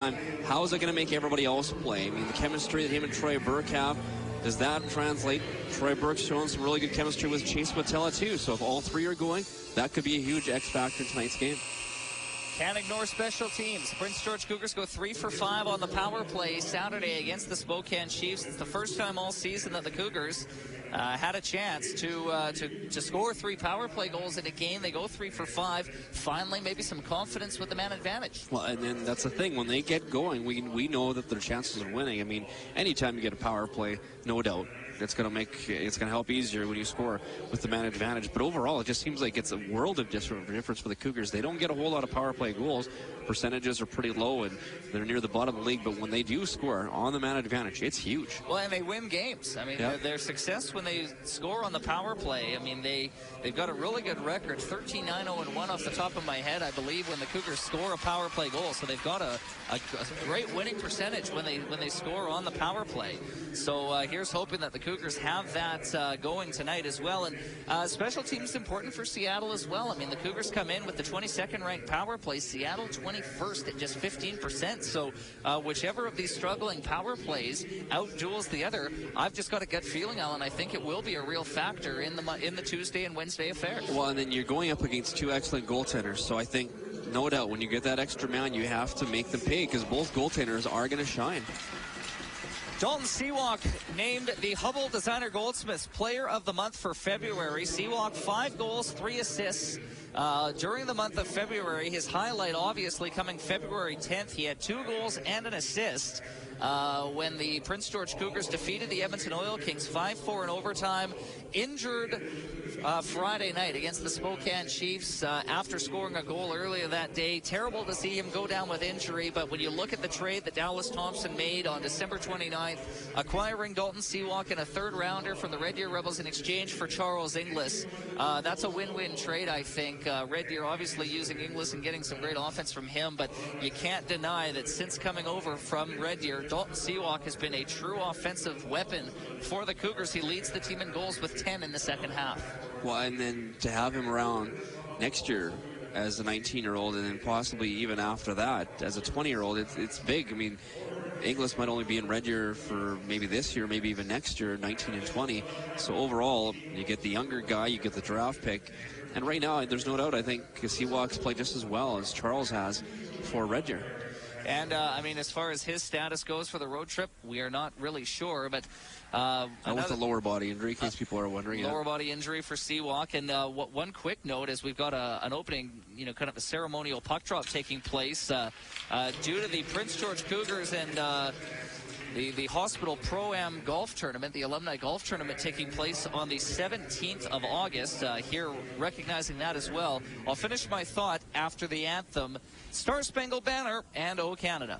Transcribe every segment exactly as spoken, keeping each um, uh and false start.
How is it going to make everybody else play? I mean, the chemistry that him and Troy Burke have, does that translate? Troy Burke's showing some really good chemistry with Chase Watella too. So if all three are going, that could be a huge X factor in tonight's game. Can't ignore special teams. Prince George Cougars go three for five on the power play Saturday against the Spokane Chiefs. It's the first time all season that the Cougars uh, had a chance to, uh, to to score three power play goals in a game. They go three for five. Finally, maybe some confidence with the man advantage. Well, and then that's the thing. When they get going, we we know that their chances of winning. I mean, anytime you get a power play, no doubt, it's going to make it's going to help easier when you score with the man advantage. But overall, it just seems like it's a world of difference for the Cougars. They don't get a whole lot of power play goals. Percentages are pretty low, and they're near the bottom of the league. But when they do score on the man advantage, it's huge. Well, and they win games. I mean, yep. their, their success when they score on the power play. I mean, they they've got a really good record, thirteen nine oh one off the top of my head, I believe, when the Cougars score a power play goal. So they've got a, a, a great winning percentage when they when they score on the power play. So uh, here's hoping that the Cougars have that uh, going tonight as well. And uh, special teams is important for Seattle as well. I mean, the Cougars come in with the twenty-second ranked power play. Seattle twenty-first at just fifteen percent. So uh, whichever of these struggling power plays outduels the other, I've just got a gut feeling, Alan. I think it will be a real factor in the in the Tuesday and Wednesday affairs. Well, and then you're going up against two excellent goaltenders. So I think, no doubt, when you get that extra man, you have to make them pay because both goaltenders are going to shine. Dalton Seawalk named the Hubble Designer Goldsmiths Player of the Month for February. Seawalk, five goals, three assists uh, during the month of February. His highlight, obviously, coming February tenth. He had two goals and an assist uh, when the Prince George Cougars defeated the Edmonton Oil Kings five four in overtime. Injured uh, Friday night against the Spokane Chiefs uh, after scoring a goal earlier that day. Terrible to see him go down with injury, but when you look at the trade that Dallas Thompson made on December twenty-ninth, acquiring Dalton Seawalk and a third rounder from the Red Deer Rebels in exchange for Charles Inglis, uh, that's a win-win trade, I think. Uh, Red Deer obviously using Inglis and getting some great offense from him, but you can't deny that since coming over from Red Deer, Dalton Seawalk has been a true offensive weapon for the Cougars. He leads the team in goals with ten in the second half. Well, and then to have him around next year as a nineteen-year-old, and then possibly even after that as a twenty-year-old, it's, it's big. I mean, Inglis might only be in Red Deer for maybe this year, maybe even next year, nineteen and twenty. So overall, you get the younger guy, you get the draft pick. And right now, there's no doubt, I think Seawalk's played just as well as Charles has for Red Deer. And, uh, I mean, as far as his status goes for the road trip, we are not really sure. But uh, and with the lower body injury, in case uh, people are wondering. Lower yeah. body injury for Seawalk. And uh, what, one quick note is we've got a, an opening, you know, kind of a ceremonial puck drop taking place uh, uh, due to the Prince George Cougars and uh, the, the Hospital Pro-Am Golf Tournament, the Alumni Golf Tournament taking place on the seventeenth of August. Uh, here, recognizing that as well. I'll finish my thought after the anthem, Star Spangled Banner, and O Canada.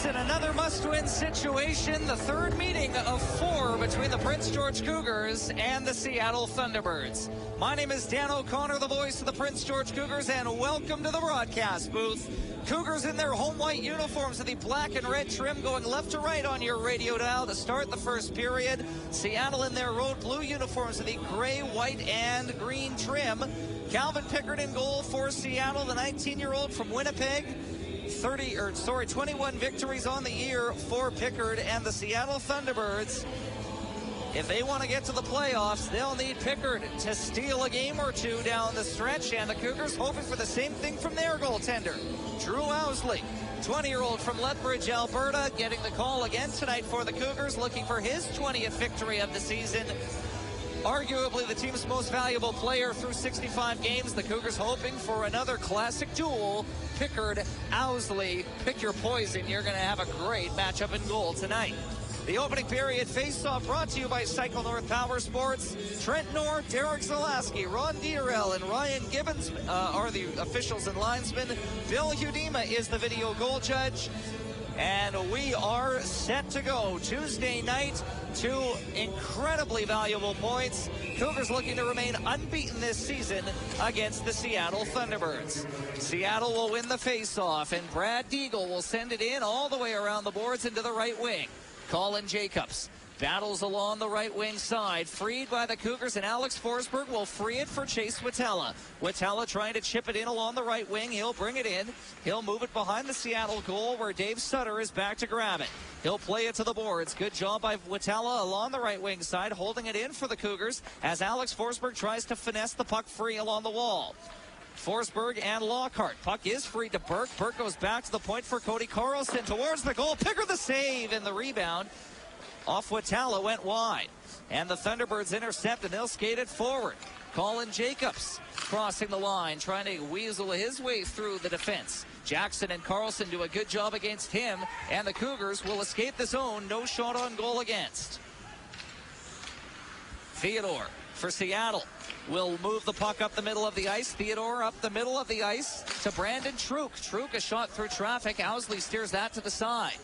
It's in another must-win situation, the third meeting of four between the Prince George Cougars and the Seattle Thunderbirds. My name is Dan O'Connor, the voice of the Prince George Cougars, and welcome to the broadcast booth. Cougars in their home white uniforms with the black and red trim going left to right on your radio dial to start the first period. Seattle in their road blue uniforms with the gray, white, and green trim. Calvin Pickard in goal for Seattle, the nineteen-year-old from Winnipeg. thirty, or sorry, twenty-one victories on the year for Pickard and the Seattle Thunderbirds. If they want to get to the playoffs, they'll need Pickard to steal a game or two down the stretch, and the Cougars hoping for the same thing from their goaltender, Drew Owsley, twenty-year-old from Lethbridge, Alberta, getting the call again tonight for the Cougars, looking for his twentieth victory of the season. Arguably the team's most valuable player through sixty-five games. The Cougars hoping for another classic duel. Pickard, Owsley, pick your poison. You're going to have a great matchup in goal tonight. The opening period face-off brought to you by Cycle North Power Sports. Trent Knorr, Derek Zalaski, Ron Dierell, and Ryan Gibbons uh, are the officials and linesmen. Bill Hudema is the video goal judge. And we are set to go Tuesday night. Two incredibly valuable points. Cougars looking to remain unbeaten this season against the Seattle Thunderbirds. Seattle will win the face-off, and Brad Deagle will send it in all the way around the boards into the right wing. Colin Jacobs battles along the right wing side, freed by the Cougars, and Alex Forsberg will free it for Chase Witella. Witella trying to chip it in along the right wing. He'll bring it in. He'll move it behind the Seattle goal where Dave Sutter is back to grab it. He'll play it to the boards. Good job by Witella along the right wing side, holding it in for the Cougars as Alex Forsberg tries to finesse the puck free along the wall. Forsberg and Lockhart. Puck is free to Burke. Burke goes back to the point for Cody Carlson towards the goal. Pickard the save in the rebound. Off Witella went wide. And the Thunderbirds intercept, and they'll skate it forward. Colin Jacobs crossing the line, trying to weasel his way through the defense. Jackson and Carlson do a good job against him, and the Cougars will escape the zone. No shot on goal against. Theodore for Seattle will move the puck up the middle of the ice. Theodore up the middle of the ice to Brandon Truk. Truk a shot through traffic. Owsley steers that to the side.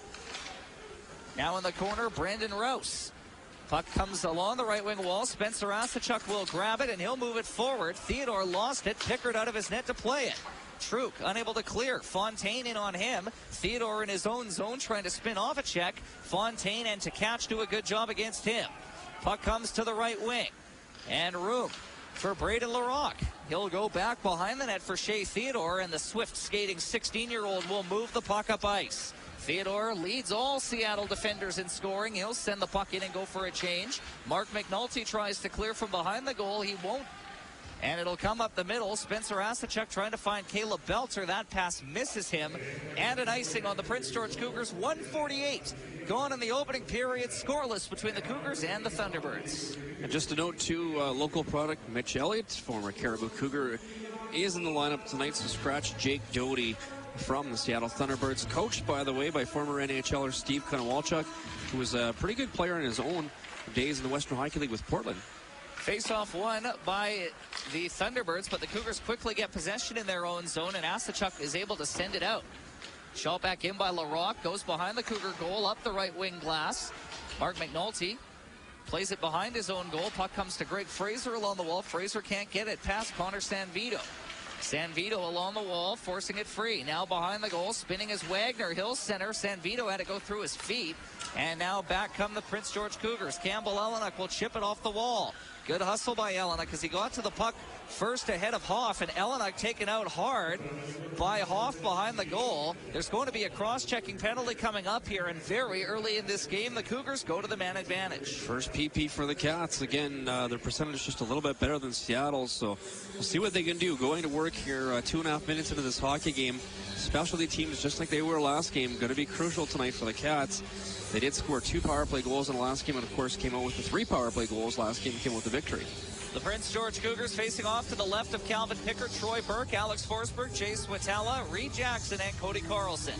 Now in the corner, Brandon Rouse. Puck comes along the right wing wall. Spencer Asachuk will grab it, and he'll move it forward. Theodore lost it. Pickard out of his net to play it. Truk unable to clear. Fontaine in on him. Theodore in his own zone trying to spin off a check. Fontaine and Tkach do a good job against him. Puck comes to the right wing. And room for Braden Larocque. He'll go back behind the net for Shea Theodore, and the swift skating sixteen-year-old will move the puck up ice. Theodore leads all Seattle defenders in scoring. He'll send the puck in and go for a change. Mark McNulty tries to clear from behind the goal. He won't. And it'll come up the middle. Spencer Asachuk trying to find Caleb Belter. That pass misses him. And an icing on the Prince George Cougars. one forty-eight gone in the opening period. Scoreless between the Cougars and the Thunderbirds. And just a note, too, uh, local product, Mitch Elliott, former Caribou Cougar, is in the lineup tonight. So scratch Jake Doty from the Seattle Thunderbirds. Coached, by the way, by former N H L er Steve Konowalchuk, who was a pretty good player in his own days in the Western Hockey League with Portland. Face-off won by the Thunderbirds, but the Cougars quickly get possession in their own zone, and Asachuk is able to send it out. Shot back in by Larocque, goes behind the Cougar goal, up the right wing glass. Mark McNulty plays it behind his own goal. Puck comes to Greg Fraser along the wall. Fraser can't get it past Connor Sanvito. Sanvito along the wall, forcing it free. Now behind the goal, spinning is Wagner. Hill center. Sanvito had to go through his feet. And now back come the Prince George Cougars. Campbell Ellenuk will chip it off the wall. Good hustle by Ellenuk as he got to the puck first ahead of Hoff, and Ellenuk taken out hard by Hoff behind the goal. There's going to be a cross-checking penalty coming up here, and very early in this game, the Cougars go to the man advantage. First P P for the Cats. Again, uh, their percentage is just a little bit better than Seattle's, so we'll see what they can do. Going to work here uh, two and a half minutes into this hockey game. Specialty teams, just like they were last game, going to be crucial tonight for the Cats. They did score two power play goals in the last game, and of course came out with the three power play goals last game, came out with the victory. The Prince George Cougars facing off to the left of Calvin Pickard, Troy Burke, Alex Forsberg, Chase Witella, Reed Jackson, and Cody Carlson.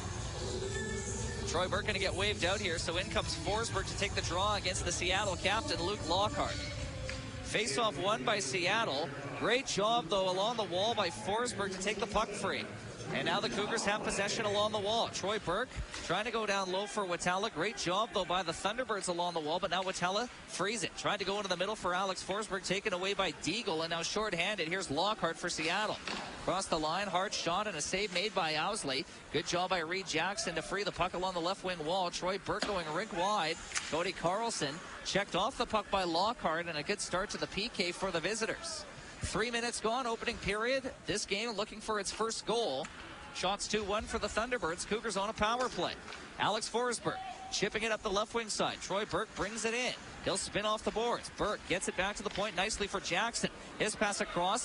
Troy Burke going to get waved out here, so in comes Forsberg to take the draw against the Seattle captain, Luke Lockhart. Face-off won by Seattle. Great job, though, along the wall by Forsberg to take the puck free. And now the Cougars have possession along the wall. Troy Burke trying to go down low for Watella. Great job, though, by the Thunderbirds along the wall. But now Watella frees it. Trying to go into the middle for Alex Forsberg. Taken away by Deagle. And now shorthanded. Here's Lockhart for Seattle. Across the line. Hard shot and a save made by Owsley. Good job by Reed Jackson to free the puck along the left wing wall. Troy Burke going rink wide. Cody Carlson checked off the puck by Lockhart. And a good start to the P K for the visitors. Three minutes gone, opening period. This game looking for its first goal. Shots two one for the Thunderbirds. Cougars on a power play. Alex Forsberg chipping it up the left wing side. Troy Burke brings it in. He'll spin off the boards. Burke gets it back to the point nicely for Jackson. His pass across.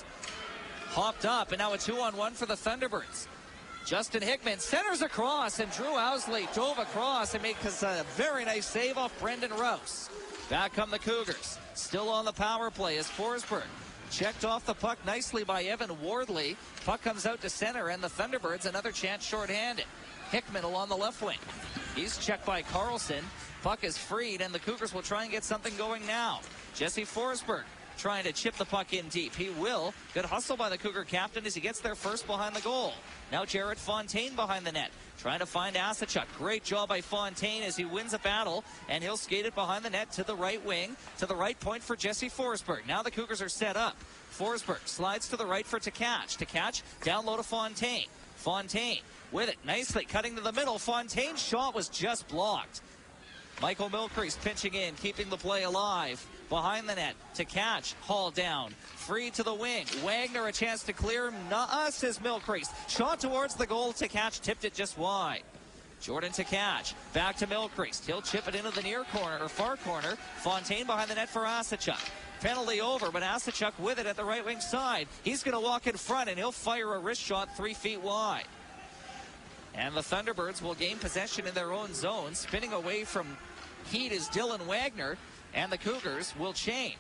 Hopped up, and now a two on one for the Thunderbirds. Justin Hickman centers across, and Drew Owsley dove across and makes a very nice save off Brendan Rouse. Back come the Cougars. Still on the power play is Forsberg. Checked off the puck nicely by Evan Wardley. Puck comes out to center, and the Thunderbirds another chance shorthanded. Hickman along the left wing. He's checked by Carlson. Puck is freed, and the Cougars will try and get something going now. Jesse Forsberg trying to chip the puck in deep. He will. Good hustle by the Cougar captain as he gets there first behind the goal. Now Jarrett Fontaine behind the net. Trying to find Asachuk. Great job by Fontaine as he wins a battle, and he'll skate it behind the net to the right wing, to the right point for Jesse Forsberg. Now the Cougars are set up. Forsberg slides to the right for Tkach. Tkach down low to Fontaine. Fontaine with it nicely, cutting to the middle. Fontaine's shot was just blocked. Michael Milcrease pinching in, keeping the play alive. Behind the net, Tkach hauled down. Free to the wing. Wagner a chance to clear. Nuh-uh, says Milcrease. Shot towards the goal. Tkach tipped it just wide. Jordan Tkach back to Milcrease. He'll chip it into the near corner, or far corner. Fontaine behind the net for Asachuk. Penalty over, but Asachuk with it at the right wing side. He's going to walk in front, and he'll fire a wrist shot three feet wide. And the Thunderbirds will gain possession in their own zone. Spinning away from Heat is Dylan Wagner, and the Cougars will change.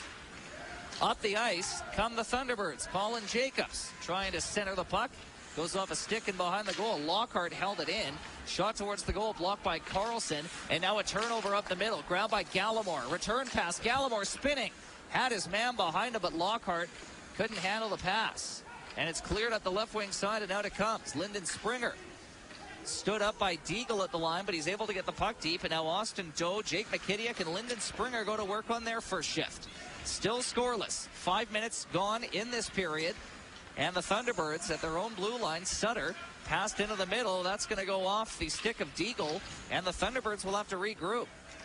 Up the ice come the Thunderbirds. Colin Jacobs trying to center the puck. Goes off a stick and behind the goal. Lockhart held it in. Shot towards the goal, blocked by Carlson. And now a turnover up the middle. Grabbed by Gallimore. Return pass. Gallimore spinning. Had his man behind him, but Lockhart couldn't handle the pass. And it's cleared up the left wing side, and out it comes. Lyndon Springer. Stood up by Deagle at the line, but he's able to get the puck deep. And now Austin Doe, Jake McKittiak, and Lyndon Springer go to work on their first shift. Still scoreless. Five minutes gone in this period. And the Thunderbirds at their own blue line. Sutter passed into the middle. That's going to go off the stick of Deagle. And the Thunderbirds will have to regroup.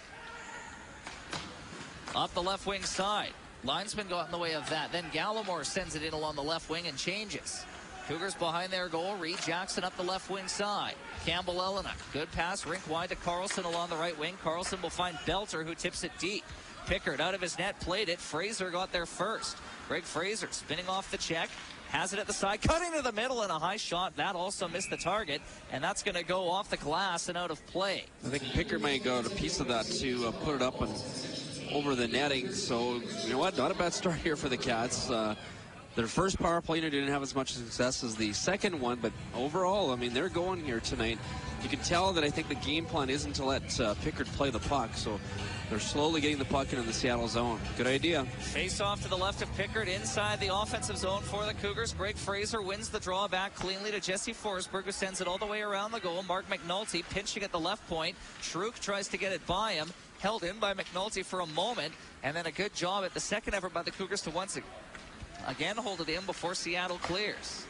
Up the left wing side. Linesman got in the way of that. Then Gallimore sends it in along the left wing and changes. Cougars behind their goal. Reed Jackson up the left wing side. Campbell Ellinak. Good pass. Rink wide to Carlson along the right wing. Carlson will find Belter, who tips it deep. Pickard out of his net. Played it. Fraser got there first. Greg Fraser spinning off the check. Has it at the side. Cutting to the middle and a high shot. That also missed the target. And that's going to go off the glass and out of play. I think Pickard might got a piece of that to uh, put it up and over the netting. So, you know what? Not a bad start here for the Cats. Uh, Their first power play didn't have as much success as the second one, but overall, I mean, they're going here tonight. You can tell that I think the game plan isn't to let uh, Pickard play the puck, so they're slowly getting the puck into the Seattle zone. Good idea. Face off to the left of Pickard inside the offensive zone for the Cougars. Greg Fraser wins the draw back cleanly to Jesse Forsberg, who sends it all the way around the goal. Mark McNulty pinching at the left point. Truk tries to get it by him. Held in by McNulty for a moment, and then a good job at the second effort by the Cougars to once again Again, hold it in before Seattle clears.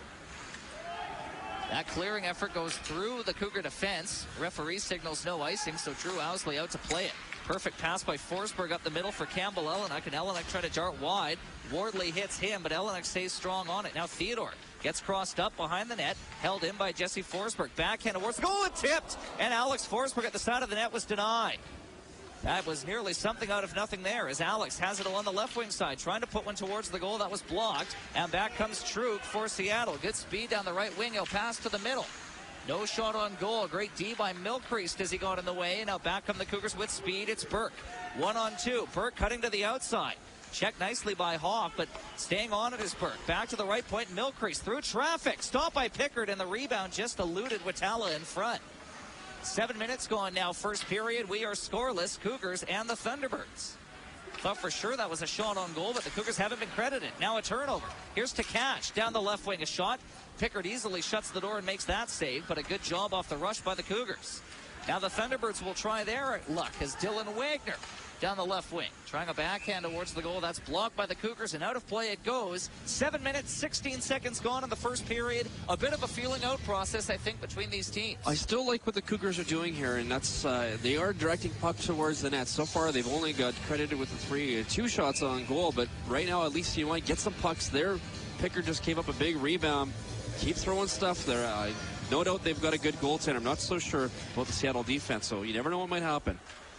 That clearing effort goes through the Cougar defense. Referee signals no icing, so Drew Owsley out to play it. Perfect pass by Forsberg up the middle for Campbell Ellinak, and Ellinak trying to dart wide. Wardley hits him, but Ellinak stays strong on it. Now Theodore gets crossed up behind the net, held in by Jesse Forsberg. Backhand towards the goal and tipped, and Alex Forsberg at the side of the net was denied. That was nearly something out of nothing there as Alex has it along the left wing side, trying to put one towards the goal. That was blocked, and back comes Truk for Seattle. Good speed down the right wing. He'll pass to the middle. No shot on goal. Great D by Milcrease as he got in the way. Now back come the Cougars with speed. It's Burke. One on two. Burke cutting to the outside. Checked nicely by Hawk, but staying on it is Burke. Back to the right point. Milcrease through traffic. Stopped by Pickard, and the rebound just eluded Watala in front. Seven minutes gone now, first period. We are scoreless, Cougars and the Thunderbirds. Thought for sure that was a shot on goal, but the Cougars haven't been credited. Now a turnover. Here's Tkach down the left wing, a shot. Pickard easily shuts the door and makes that save, but a good job off the rush by the Cougars. Now the Thunderbirds will try their luck as Dylan Wagner down the left wing, trying a backhand towards the goal. That's blocked by the Cougars, and out of play it goes. Seven minutes, sixteen seconds gone in the first period. A bit of a feeling out process, I think, between these teams. I still like what the Cougars are doing here, and that's uh, they are directing pucks towards the net. So far, they've only got credited with the three, uh, two shots on goal, but right now, at least you might get some pucks there. Pickard just gave up a big rebound. Keep throwing stuff there. Uh, no doubt they've got a good goaltender. I'm not so sure about the Seattle defense, so you never know what might happen.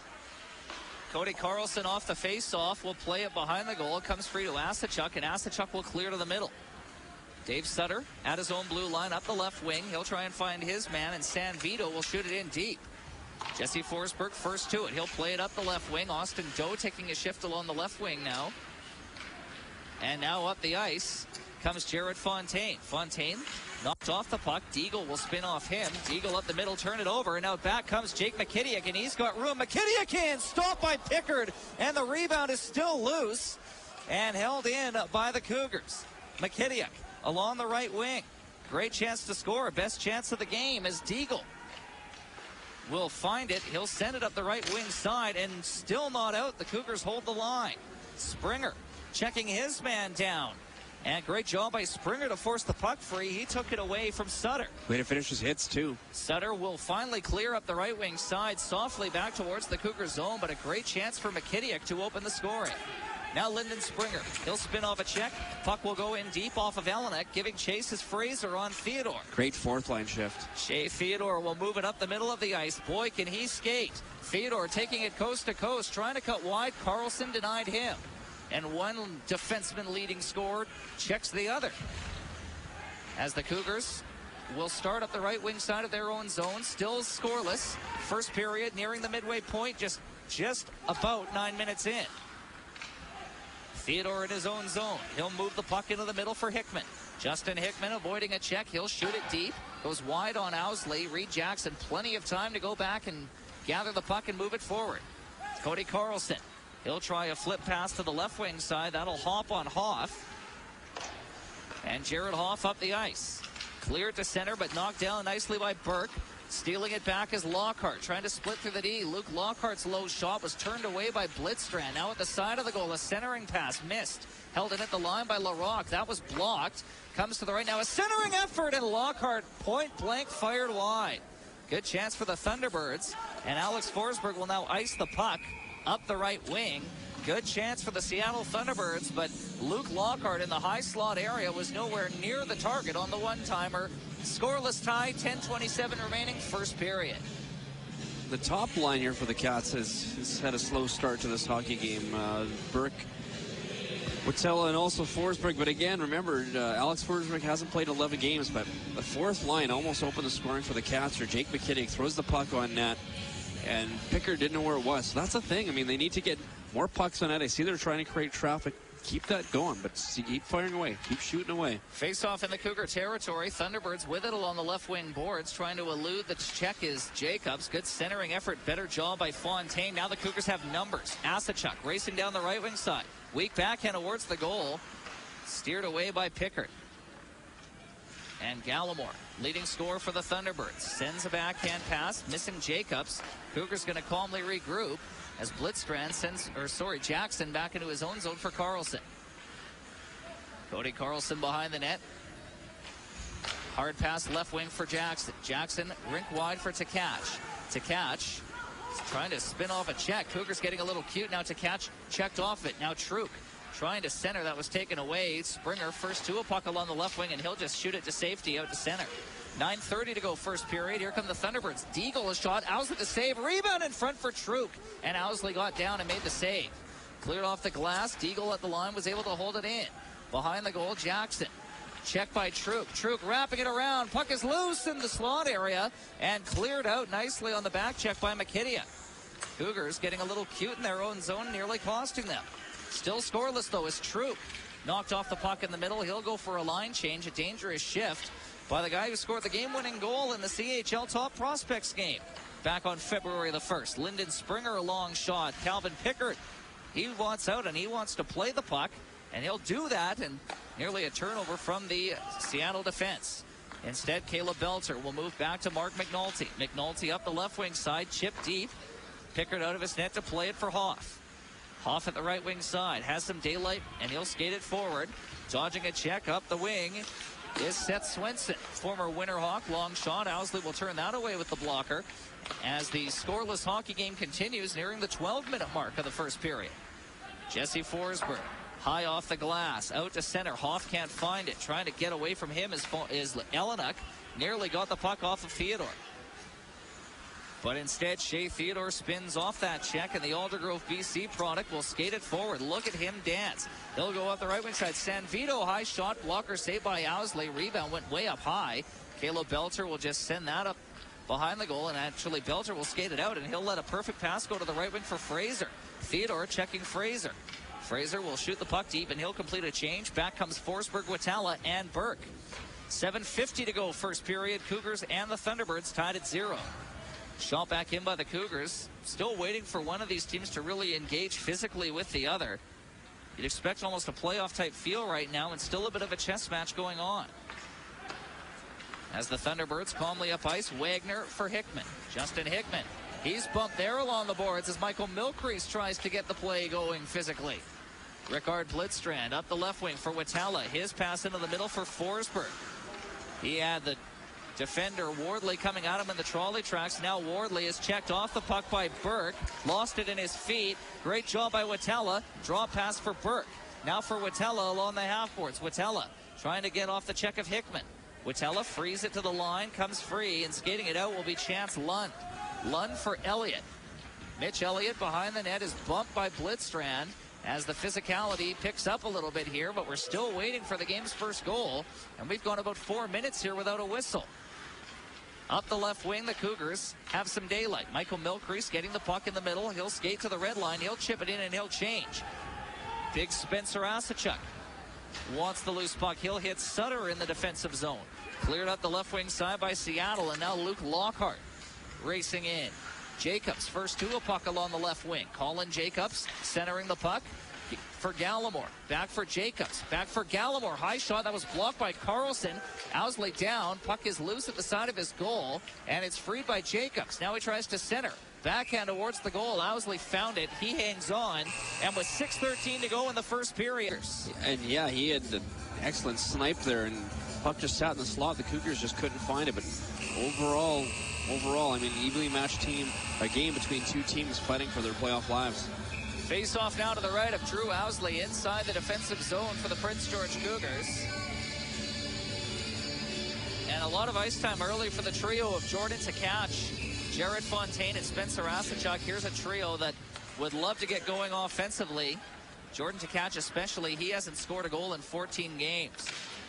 Cody Carlson off the face-off will play it behind the goal. It comes free to Asachuk, and Asachuk will clear to the middle. Dave Sutter at his own blue line up the left wing. He'll try and find his man, and San Vito will shoot it in deep. Jesse Forsberg first to it. He'll play it up the left wing. Austin Doe taking a shift along the left wing now. And now up the ice comes Jared Fontaine. Fontaine knocked off the puck. Deagle will spin off him. Deagle up the middle, turn it over, and now back comes Jake McKittiak, and he's got room. McKittiak in, stopped by Pickard, and the rebound is still loose and held in by the Cougars. McKittiak along the right wing. Great chance to score. Best chance of the game as Deagle will find it. He'll send it up the right wing side, and still not out. The Cougars hold the line. Springer checking his man down. And great job by Springer to force the puck free. He took it away from Sutter. Way to finish his hits, too. Sutter will finally clear up the right wing side, softly back towards the Cougar zone, but a great chance for McKittiak to open the scoring. Now Lyndon Springer. He'll spin off a check. Puck will go in deep off of Elenek. Giving chase is Fraser on Theodore. Great fourth line shift. Shea Theodore will move it up the middle of the ice. Boy, can he skate. Theodore taking it coast to coast, trying to cut wide. Carlson denied him. And one defenseman leading scored checks the other. As the Cougars will start up the right wing side of their own zone, still scoreless. First period nearing the midway point, just, just about nine minutes in. Theodore in his own zone. He'll move the puck into the middle for Hickman. Justin Hickman avoiding a check. He'll shoot it deep. Goes wide on Owsley. Reed Jackson, plenty of time to go back and gather the puck and move it forward. Cody Carlson. He'll try a flip pass to the left wing side. That'll hop on Hoff. And Jared Hoff up the ice. Cleared to center, but knocked down nicely by Burke. Stealing it back is Lockhart, trying to split through the D. Luke Lockhart's low shot was turned away by Blitzstrand. Now at the side of the goal, a centering pass missed. Held in at the line by LaRocque. That was blocked. Comes to the right now. A centering effort, and Lockhart point blank fired wide. Good chance for the Thunderbirds. And Alex Forsberg will now ice the puck up the right wing. Good chance for the Seattle Thunderbirds, but Luke Lockhart in the high slot area was nowhere near the target on the one-timer. Scoreless tie, ten twenty-seven remaining, first period. The top line here for the Cats has, has had a slow start to this hockey game. Uh, Burke, Wittella, and also Forsberg. But again, remember, uh, Alex Forsberg hasn't played eleven games, but the fourth line almost opened the scoring for the Cats. Or Jake McKittiak throws the puck on net, and Pickard didn't know where it was. So that's the thing. I mean, they need to get more pucks on net. I see they're trying to create traffic. Keep that going, but keep firing away. Keep shooting away. Face-off in the Cougar territory. Thunderbirds with it along the left wing boards, trying to elude the check is Jacobs. Good centering effort. Better job by Fontaine. Now the Cougars have numbers. Asachuk racing down the right wing side. Weak backhand towards the goal. Steered away by Pickard. And Gallimore, leading scorer for the Thunderbirds, sends a backhand pass, missing Jacobs. Cougars going to calmly regroup as Blitzstrand sends, or sorry, Jackson back into his own zone for Carlson. Cody Carlson behind the net. Hard pass left wing for Jackson. Jackson rink wide for Tkach. Tkach trying to spin off a check. Cougars getting a little cute now. Tkach checked off it. Now Truk trying to center. That was taken away. Springer first to a puck along the left wing, and he'll just shoot it to safety out to center. nine thirty to go first period. Here come the Thunderbirds. Deagle a shot. Owsley the save. Rebound in front for Truk. And Owsley got down and made the save. Cleared off the glass. Deagle at the line was able to hold it in. Behind the goal, Jackson. Check by Truk. Truk wrapping it around. Puck is loose in the slot area and cleared out nicely on the back check by McKittiak. Cougars getting a little cute in their own zone, nearly costing them. Still scoreless, though, is Truk. Knocked off the puck in the middle. He'll go for a line change, a dangerous shift by the guy who scored the game-winning goal in the C H L Top Prospects game back on February the first. Lyndon Springer, a long shot. Calvin Pickard He wants out, and he wants to play the puck, and he'll do that, and nearly a turnover from the Seattle defense. Instead, Caleb Belter will move back to Mark McNulty. McNulty up the left wing side, chip deep. Pickard out of his net to play it for Hoff. Hoff at the right wing side, has some daylight, and he'll skate it forward. Dodging a check up the wing is Seth Swenson, former Winterhawk. Long shot. Owsley will turn that away with the blocker as the scoreless hockey game continues, nearing the twelve minute mark of the first period. Jesse Forsberg, high off the glass, out to center. Hoff can't find it. Trying to get away from him is, is Ellenuk. Nearly got the puck off of Theodore. But instead, Shea Theodore spins off that check, and the Aldergrove B C product will skate it forward. Look at him dance. They'll go up the right wing side. San Vito, high shot, blocker saved by Owsley. Rebound went way up high. Caleb Belter will just send that up behind the goal, and actually Belter will skate it out, and he'll let a perfect pass go to the right wing for Fraser. Theodore checking Fraser. Fraser will shoot the puck deep, and he'll complete a change. Back comes Forsberg, Watala, and Burke. seven fifty to go first period. Cougars and the Thunderbirds tied at zero. Shot back in by the Cougars. Still waiting for one of these teams to really engage physically with the other. You'd expect almost a playoff type feel right now, and still a bit of a chess match going on. As the Thunderbirds calmly up ice, Wagner for Hickman. Justin Hickman. He's bumped there along the boards as Michael Milcrease tries to get the play going physically. Rickard Blitzstrand up the left wing for Watala. His pass into the middle for Forsberg. He had the defender Wardley coming at him in the trolley tracks. Now Wardley is checked off the puck by Burke. Lost it in his feet. Great job by Watala. Draw pass for Burke. Now for Watala along the half boards. Watala trying to get off the check of Hickman. Watala frees it to the line, comes free, and skating it out will be Chance Lund. Lund for Elliott. Mitch Elliott behind the net is bumped by Blitzstrand as the physicality picks up a little bit here, but we're still waiting for the game's first goal, and we've gone about four minutes here without a whistle. Up the left wing, the Cougars have some daylight. Michael Milcrease getting the puck in the middle. He'll skate to the red line. He'll chip it in, and he'll change. Big Spencer Asachuk wants the loose puck. He'll hit Sutter in the defensive zone. Cleared up the left wing side by Seattle, and now Luke Lockhart racing in. Jacobs first to a puck along the left wing. Colin Jacobs centering the puck for Gallimore. Back for Jacobs. Back for Gallimore. High shot. That was blocked by Carlson. Owsley down. Puck is loose at the side of his goal, and it's freed by Jacobs. Now he tries to center. Backhand towards the goal. Owsley found it. He hangs on, and with six thirteen to go in the first period. And yeah, he had an excellent snipe there, and puck just sat in the slot. The Cougars just couldn't find it, but overall, overall, I mean, evenly matched team, a game between two teams fighting for their playoff lives. Face off now to the right of Drew Owsley inside the defensive zone for the Prince George Cougars. And a lot of ice time early for the trio of Jordan Tkach, Jared Fontaine, and Spencer Asachuk. Here's a trio that would love to get going offensively. Jordan Tkach especially, he hasn't scored a goal in fourteen games.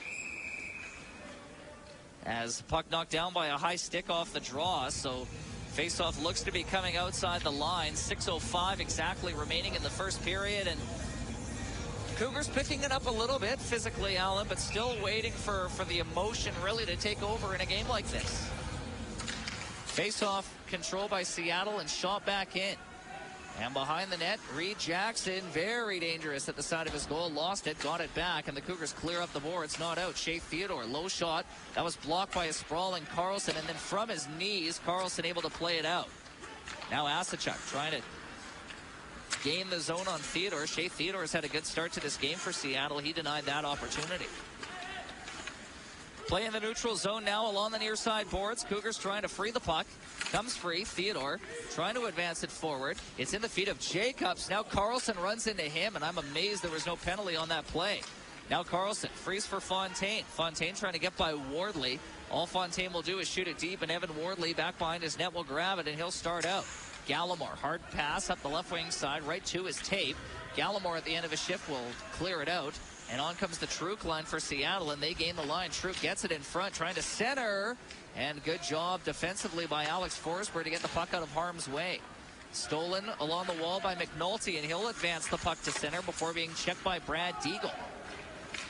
As puck knocked down by a high stick off the draw, so faceoff looks to be coming outside the line. six oh five exactly remaining in the first period, and Cougars picking it up a little bit physically, Alan, but still waiting for, for the emotion really to take over in a game like this. Faceoff controlled by Seattle and shot back in. And behind the net, Reed Jackson, very dangerous at the side of his goal. Lost it, got it back, and the Cougars clear up the boards. Not out. Shea Theodore, low shot. That was blocked by a sprawling Carlson, and then from his knees, Carlson able to play it out. Now Asachuk trying to gain the zone on Theodore. Shea Theodore has had a good start to this game for Seattle. He denied that opportunity. Play in the neutral zone now along the near side boards. Cougars trying to free the puck. Comes free. Theodore trying to advance it forward. It's in the feet of Jacobs. Now Carlson runs into him, and I'm amazed there was no penalty on that play. Now Carlson frees for Fontaine. Fontaine trying to get by Wardley. All Fontaine will do is shoot it deep, and Evan Wardley back behind his net will grab it, and he'll start out. Gallimore, hard pass up the left wing side, right to his tape. Gallimore at the end of his shift will clear it out. And on comes the Truk line for Seattle, and they gain the line. Truk gets it in front, trying to center. And good job defensively by Alex Forsberg to get the puck out of harm's way. Stolen along the wall by McNulty, and he'll advance the puck to center before being checked by Brad Deagle.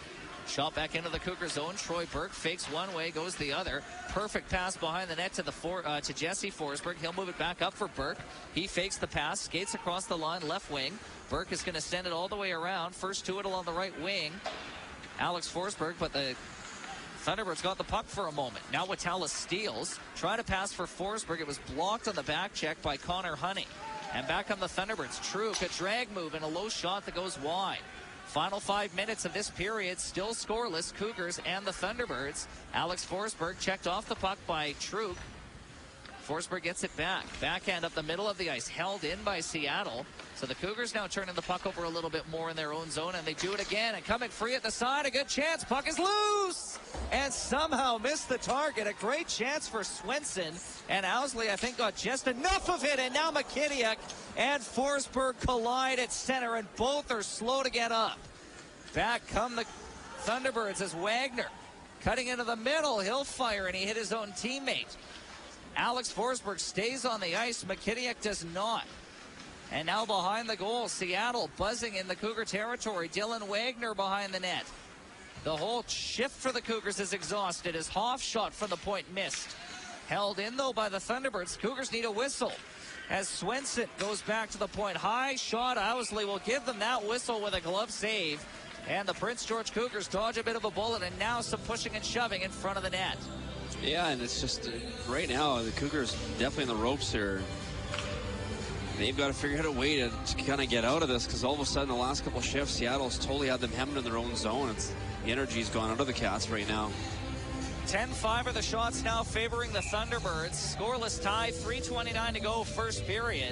Shot back into the Cougar zone. Troy Burke fakes one way, goes the other. Perfect pass behind the net to the for, uh, to Jesse Forsberg. He'll move it back up for Burke. He fakes the pass, skates across the line, left wing. Burke is going to send it all the way around. First to it along the right wing, Alex Forsberg, but the Thunderbirds got the puck for a moment. Now Watala steals. Try to pass for Forsberg. It was blocked on the back check by Connor Honey. And back on the Thunderbirds. Truk, a drag move and a low shot that goes wide. Final five minutes of this period, still scoreless, Cougars and the Thunderbirds. Alex Forsberg checked off the puck by Truk. Forsberg gets it back. Backhand up the middle of the ice, held in by Seattle. So the Cougars now turning the puck over a little bit more in their own zone, and they do it again. And coming free at the side, a good chance. Puck is loose! And somehow missed the target. A great chance for Swenson. And Owsley, I think, got just enough of it. And now McKittiak and Forsberg collide at center, and both are slow to get up. Back come the Thunderbirds as Wagner cutting into the middle. He'll fire, and he hit his own teammate. Alex Forsberg stays on the ice. McKittiak does not. And now behind the goal, Seattle buzzing in the Cougar territory. Dylan Wagner behind the net. The whole shift for the Cougars is exhausted as Hoff shot from the point missed. Held in, though, by the Thunderbirds. Cougars need a whistle as Swenson goes back to the point. High shot. Owsley will give them that whistle with a glove save. And the Prince George Cougars dodge a bit of a bullet, and now some pushing and shoving in front of the net. Yeah, and it's just, uh, right now, the Cougars definitely in the ropes here. They've got to figure out a way to, to kind of get out of this, because all of a sudden, the last couple of shifts, Seattle's totally had them hemmed in their own zone. It's, the energy's gone out of the Cats right now. ten five are the shots now favoring the Thunderbirds. Scoreless tie, three twenty-nine to go, first period.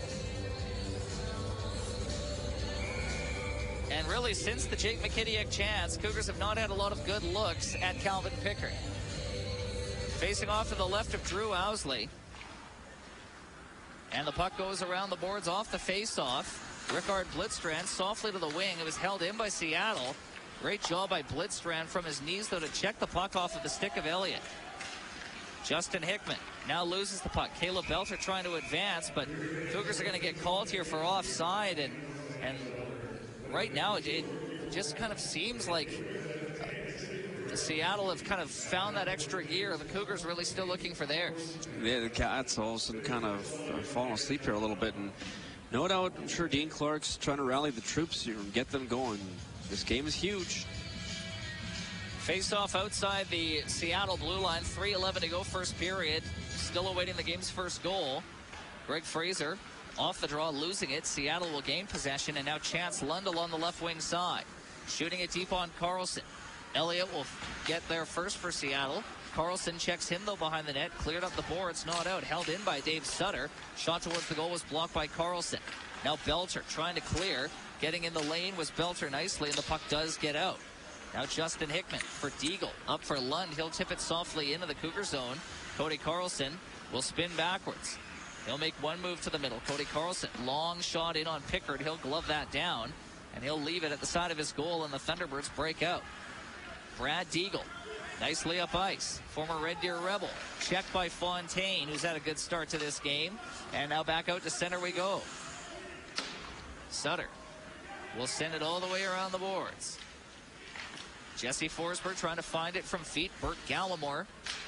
And really, since the Jake McKittiak chance, Cougars have not had a lot of good looks at Calvin Pickard. Facing off to the left of Drew Owsley. And the puck goes around the boards off the face-off. Rickard Blitzstrand softly to the wing. It was held in by Seattle. Great job by Blitzstrand from his knees, though, to check the puck off of the stick of Elliott. Justin Hickman now loses the puck. Caleb Belter trying to advance, but Cougars are going to get called here for offside. And, and right now, it, it just kind of seems like Seattle have kind of found that extra gear. The Cougars really still looking for theirs. Yeah, the Cats all of a sudden kind of uh, falling asleep here a little bit. And no doubt, I'm sure Dean Clark's trying to rally the troops here and get them going. This game is huge. Face-off outside the Seattle blue line. three eleven to go, first period. Still awaiting the game's first goal. Greg Fraser off the draw, losing it. Seattle will gain possession, and now Chance Lundell on the left wing side. Shooting it deep on Carlson. Elliott will get there first for Seattle. Carlson checks him, though, behind the net. Cleared up the boards, not out. Held in by Dave Sutter. Shot towards the goal was blocked by Carlson. Now Belter trying to clear. Getting in the lane was Belter nicely, and the puck does get out. Now Justin Hickman for Deagle. Up for Lund. He'll tip it softly into the Cougar zone. Cody Carlson will spin backwards. He'll make one move to the middle. Cody Carlson, long shot in on Pickard. He'll glove that down, and he'll leave it at the side of his goal, and the Thunderbirds break out. Brad Deagle, nicely up ice. Former Red Deer Rebel. Checked by Fontaine, who's had a good start to this game. And now back out to center we go. Sutter will send it all the way around the boards. Jesse Forsberg trying to find it from feet. Bert Gallimore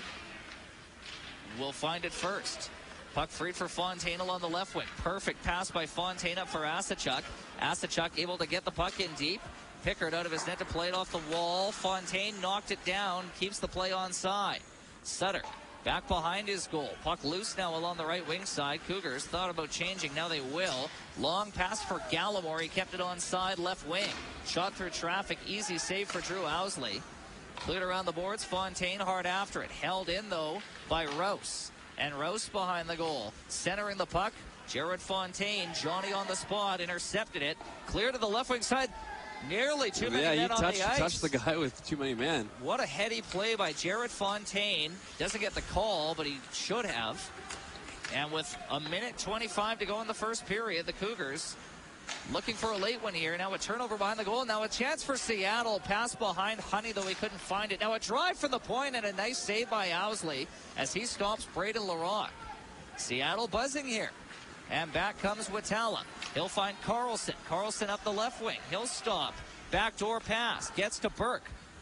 will find it first. Puck freed for Fontaine along the left wing. Perfect pass by Fontaine up for Asachuk. Asachuk able to get the puck in deep. Pickard out of his net to play it off the wall. Fontaine knocked it down, keeps the play onside. Sutter back behind his goal. Puck loose now along the right wing side. Cougars thought about changing, now they will. Long pass for Gallimore, he kept it onside left wing. Shot through traffic, easy save for Drew Owsley. Cleared around the boards, Fontaine hard after it. Held in though by Rouse. And Rouse behind the goal. Centering the puck, Jared Fontaine, Johnny on the spot, intercepted it. Clear to the left wing side. Nearly too many yeah, men on touched, the ice. touched the guy with too many men. What a heady play by Jared Fontaine. Doesn't get the call, but he should have. And with a minute twenty-five to go in the first period, the Cougars looking for a late one here. Now a turnover behind the goal. Now a chance for Seattle. Pass behind Honey, though he couldn't find it. Now a drive from the point and a nice save by Owsley as he stops Braden Larocque. Seattle buzzing here. And back comes Watala. He'll find Carlson. Carlson up the left wing. He'll stop. Backdoor pass. Gets to Burke.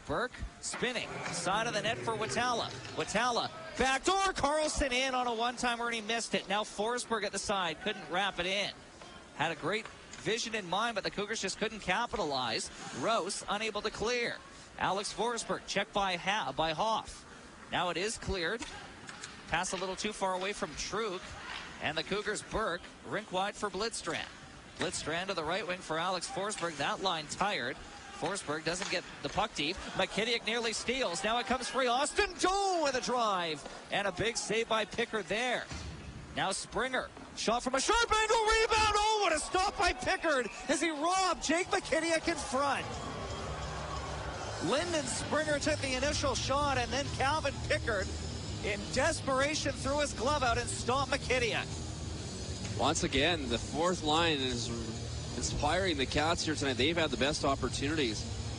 Burke spinning. Side of the net for Watala. Watala, backdoor, Carlson in on a one-timer and he missed it. Now Forsberg at the side, couldn't wrap it in. Had a great vision in mind, but the Cougars just couldn't capitalize. Rose unable to clear. Alex Forsberg checked by, ha by Hoff. Now it is cleared. Pass a little too far away from Truk. And the Cougars, Burke, rink wide for Blitzstrand. Blitzstrand to the right wing for Alex Forsberg. That line tired. Forsberg doesn't get the puck deep. McKittick nearly steals. Now it comes free. Austin Joe with a drive. And a big save by Pickard there. Now Springer. Shot from a sharp angle. Rebound. Oh, what a stop by Pickard as he robbed Jake McKittick in front. Lyndon Springer took the initial shot, and then Calvin Pickard, in desperation, threw his glove out and stopped McKittick. Once again, the fourth line is inspiring the Cats here tonight. They've had the best opportunities.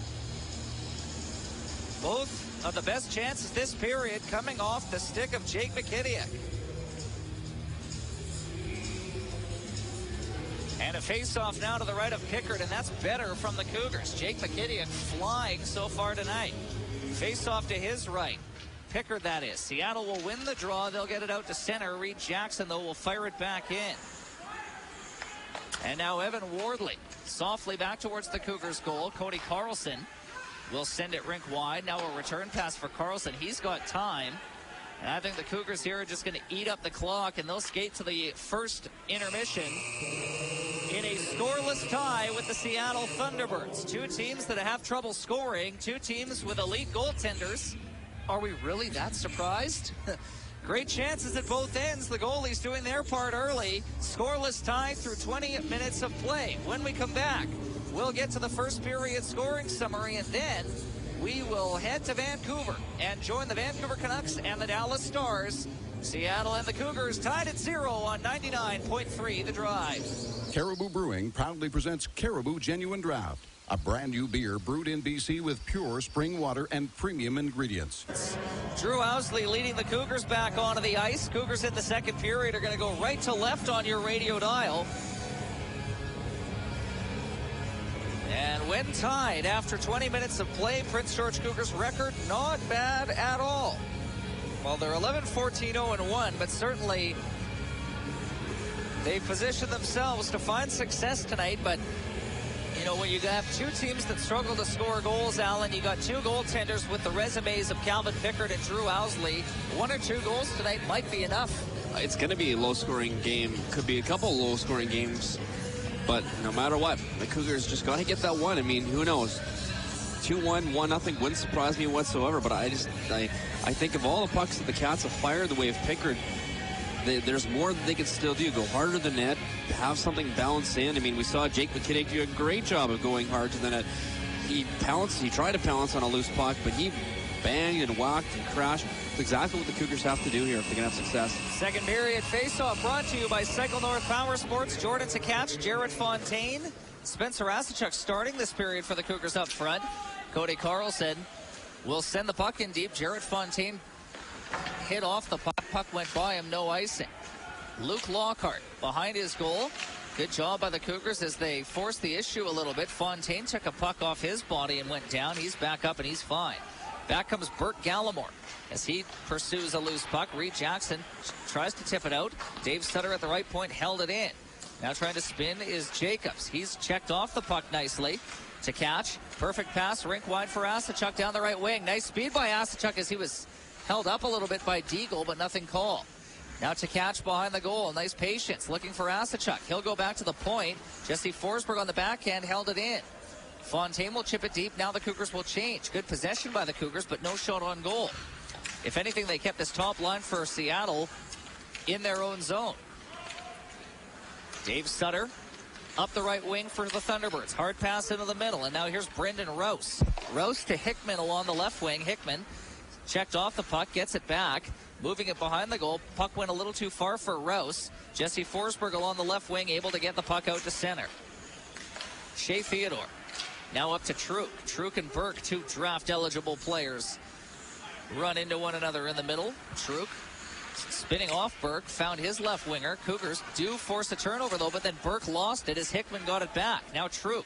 Both of the best chances this period coming off the stick of Jake McKittick. And a face-off now to the right of Pickard, and that's better from the Cougars. Jake McKittick flying so far tonight. Face-off to his right. Pickard, that is. Seattle will win the draw. They'll get it out to center. Reed Jackson, though, will fire it back in. And now Evan Wardley softly back towards the Cougars' goal. Cody Carlson will send it rink wide. Now a return pass for Carlson. He's got time. And I think the Cougars here are just going to eat up the clock, and they'll skate to the first intermission in a scoreless tie with the Seattle Thunderbirds. Two teams that have trouble scoring, two teams with elite goaltenders. Are we really that surprised? Great chances at both ends. The goalies doing their part early. Scoreless tie through twenty minutes of play. When we come back, we'll get to the first period scoring summary, and then we will head to Vancouver and join the Vancouver Canucks and the Dallas Stars. Seattle and the Cougars tied at zero on ninety-nine point three The Drive. Caribou Brewing proudly presents Caribou Genuine Draft, a brand new beer brewed in B C with pure spring water and premium ingredients. Drew Owsley leading the Cougars back onto the ice. Cougars in the second period are going to go right to left on your radio dial. And when tied after twenty minutes of play, Prince George Cougars record not bad at all. Well, they're eleven fourteen oh one, but certainly they positioned themselves to find success tonight. But you know, when you have two teams that struggle to score goals, Alan, you got two goaltenders with the resumes of Calvin Pickard and Drew Owsley. One or two goals tonight might be enough. It's going to be a low-scoring game. Could be a couple of low-scoring games. But no matter what, the Cougars just got to get that one. I mean, who knows? two one, one nothing wouldn't surprise me whatsoever. But I just, I, I think of all the pucks that the Cats have fired the way of Pickard, they, there's more that they can still do. Go harder to the net, have something balanced in. I mean, we saw Jake McKittick do a great job of going hard to the net. He pounced, he tried to pounce on a loose puck, but he banged and whacked and crashed. That's exactly what the Cougars have to do here if they're going to have success. Second period face-off brought to you by Cycle North Power Sports. Jordan Sakatch, Jared Fontaine, Spencer Asachuk starting this period for the Cougars up front. Cody Carlson will send the puck in deep. Jared Fontaine hit off the puck. Puck went by him, no icing. Luke Lockhart behind his goal. Good job by the Cougars as they forced the issue a little bit. Fontaine took a puck off his body and went down. He's back up and he's fine. Back comes Bert Gallimore as he pursues a loose puck. Reed Jackson tries to tip it out. Dave Sutter at the right point held it in. Now trying to spin is Jacobs. He's checked off the puck nicely to catch. Perfect pass, rink wide for Asachuk down the right wing. Nice speed by Asachuk as he was held up a little bit by Deagle, but nothing called. Now to catch behind the goal. Nice patience looking for Asachuk. He'll go back to the point. Jesse Forsberg on the backhand held it in. Fontaine will chip it deep. Now the Cougars will change. Good possession by the Cougars, but no shot on goal. If anything, they kept this top line for Seattle in their own zone. Dave Sutter up the right wing for the Thunderbirds. Hard pass into the middle, and now here's Brendan Rouse. Rouse to Hickman along the left wing. Hickman checked off the puck, gets it back, moving it behind the goal. Puck went a little too far for Rouse. Jesse Forsberg along the left wing, able to get the puck out to center. Shea Theodore now up to Truk. Truk and Burke, two draft-eligible players, run into one another in the middle. Truk spinning off Burke, found his left winger. Cougars do force a turnover, though, but then Burke lost it as Hickman got it back. Now Truk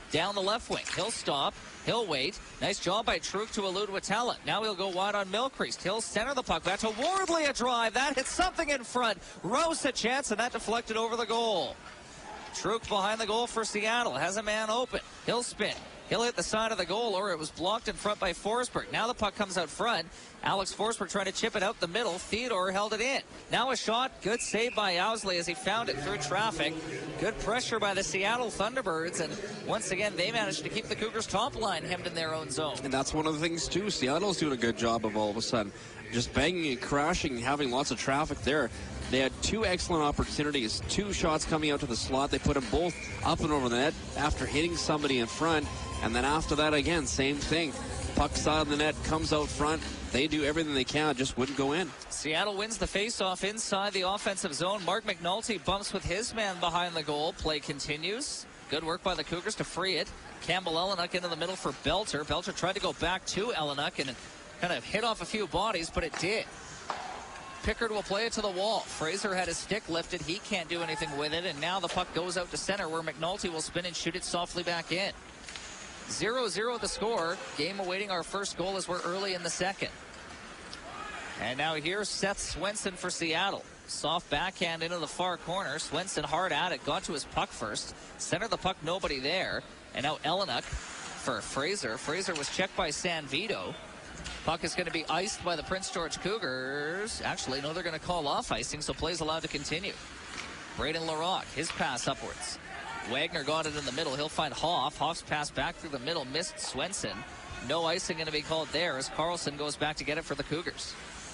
down the left wing. He'll stop. He'll wait. Nice job by Truk to elude Watella. Now he'll go wide on Milcrease. He'll center the puck back to Wardley. A drive. That hits something in front. Rouse a chance, and that deflected over the goal. Truk behind the goal for Seattle. Has a man open. He'll spin. He'll hit the side of the goal, or it was blocked in front by Forsberg. Now the puck comes out front. Alex Forsberg trying to chip it out the middle. Theodore held it in. Now a shot. Good save by Owsley as he found it through traffic. Good pressure by the Seattle Thunderbirds. And once again, they managed to keep the Cougars' top line hemmed in their own zone. And that's one of the things, too. Seattle's doing a good job of all of a sudden just banging and crashing, having lots of traffic there. They had two excellent opportunities, two shots coming out to the slot. They put them both up and over the net after hitting somebody in front. And then after that, again, same thing. Puck side of the net comes out front. They do everything they can, just wouldn't go in. Seattle wins the faceoff inside the offensive zone. Mark McNulty bumps with his man behind the goal. Play continues. Good work by the Cougars to free it. Campbell Ellenuk into the middle for Belter. Belter tried to go back to Ellenuk and kind of hit off a few bodies, but it did. Pickard will play it to the wall. Fraser had his stick lifted. He can't do anything with it, and now the puck goes out to center where McNulty will spin and shoot it softly back in. zero zero the score. Game awaiting our first goal as we're early in the second. And now here's Seth Swenson for Seattle. Soft backhand into the far corner. Swenson hard at it. Got to his puck first. Center the puck, nobody there. And now Ellenuk for Fraser. Fraser was checked by Sanvito. Puck is going to be iced by the Prince George Cougars. Actually, no, they're going to call off icing, so play's allowed to continue. Braden Larocque, his pass upwards. Wagner got it in the middle. He'll find Hoff. Hoff's pass back through the middle. Missed Swenson. No icing going to be called there as Carlson goes back to get it for the Cougars.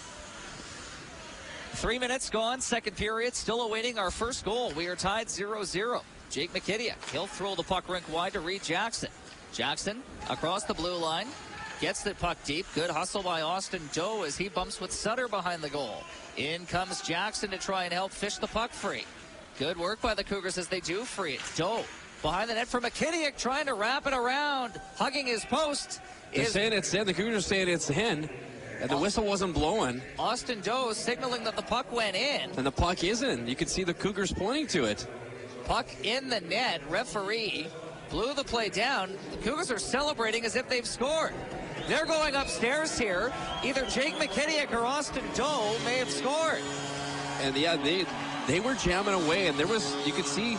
Three minutes gone. Second period. Still awaiting our first goal. We are tied zero zero. Jake McKittiak. He'll throw the puck rink wide to Reed Jackson. Jackson across the blue line. Gets the puck deep. Good hustle by Austin Doe as he bumps with Sutter behind the goal. In comes Jackson to try and help fish the puck free. Good work by the Cougars as they do free it. Doe behind the net for McKittiak trying to wrap it around. Hugging his post. They're is saying it's in. The Cougars are saying it's in. And the whistle wasn't blowing. Austin Doe signaling that the puck went in. And the puck is in. You can see the Cougars pointing to it. Puck in the net. Referee blew the play down. The Cougars are celebrating as if they've scored. They're going upstairs here. Either Jake McKittiak or Austin Doe may have scored. And yeah, they they were jamming away, and there was, you could see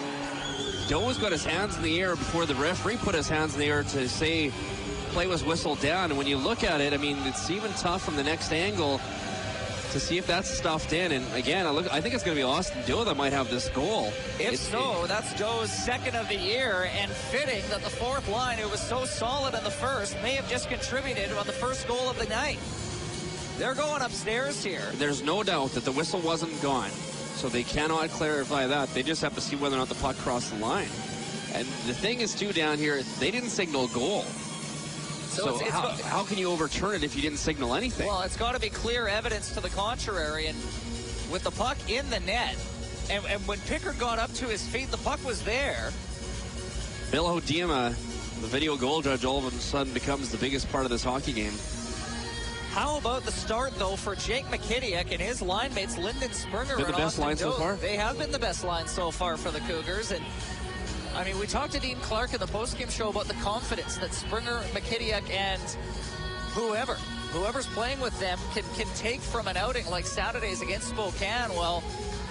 Doe's got his hands in the air before the referee put his hands in the air to say play was whistled down. And when you look at it, I mean, it's even tough from the next angle to see if that's stuffed in. And again, I look, I think it's going to be Austin Doe that might have this goal. If it's, so, that's Doe's second of the year, and fitting that the fourth line, who was so solid in the first, may have just contributed on the first goal of the night. They're going upstairs here. There's no doubt that the whistle wasn't gone, so they cannot clarify that. They just have to see whether or not the puck crossed the line. And the thing is, too, down here, they didn't signal goal. So, so it's, it's how, how can you overturn it if you didn't signal anything? Well, it's got to be clear evidence to the contrary. And with the puck in the net, and, and when Pickard got up to his feet, the puck was there. Bill Hodima, the video goal judge, all of a sudden becomes the biggest part of this hockey game. How about the start, though, for Jake McKittiak and his line mates, Lyndon Springer They're and the best Austin line Doe. so far? They have been the best line so far for the Cougars. And I mean, we talked to Dean Clark in the postgame show about the confidence that Springer, McKittiak, and whoever, whoever's playing with them can, can take from an outing like Saturday's against Spokane. Well,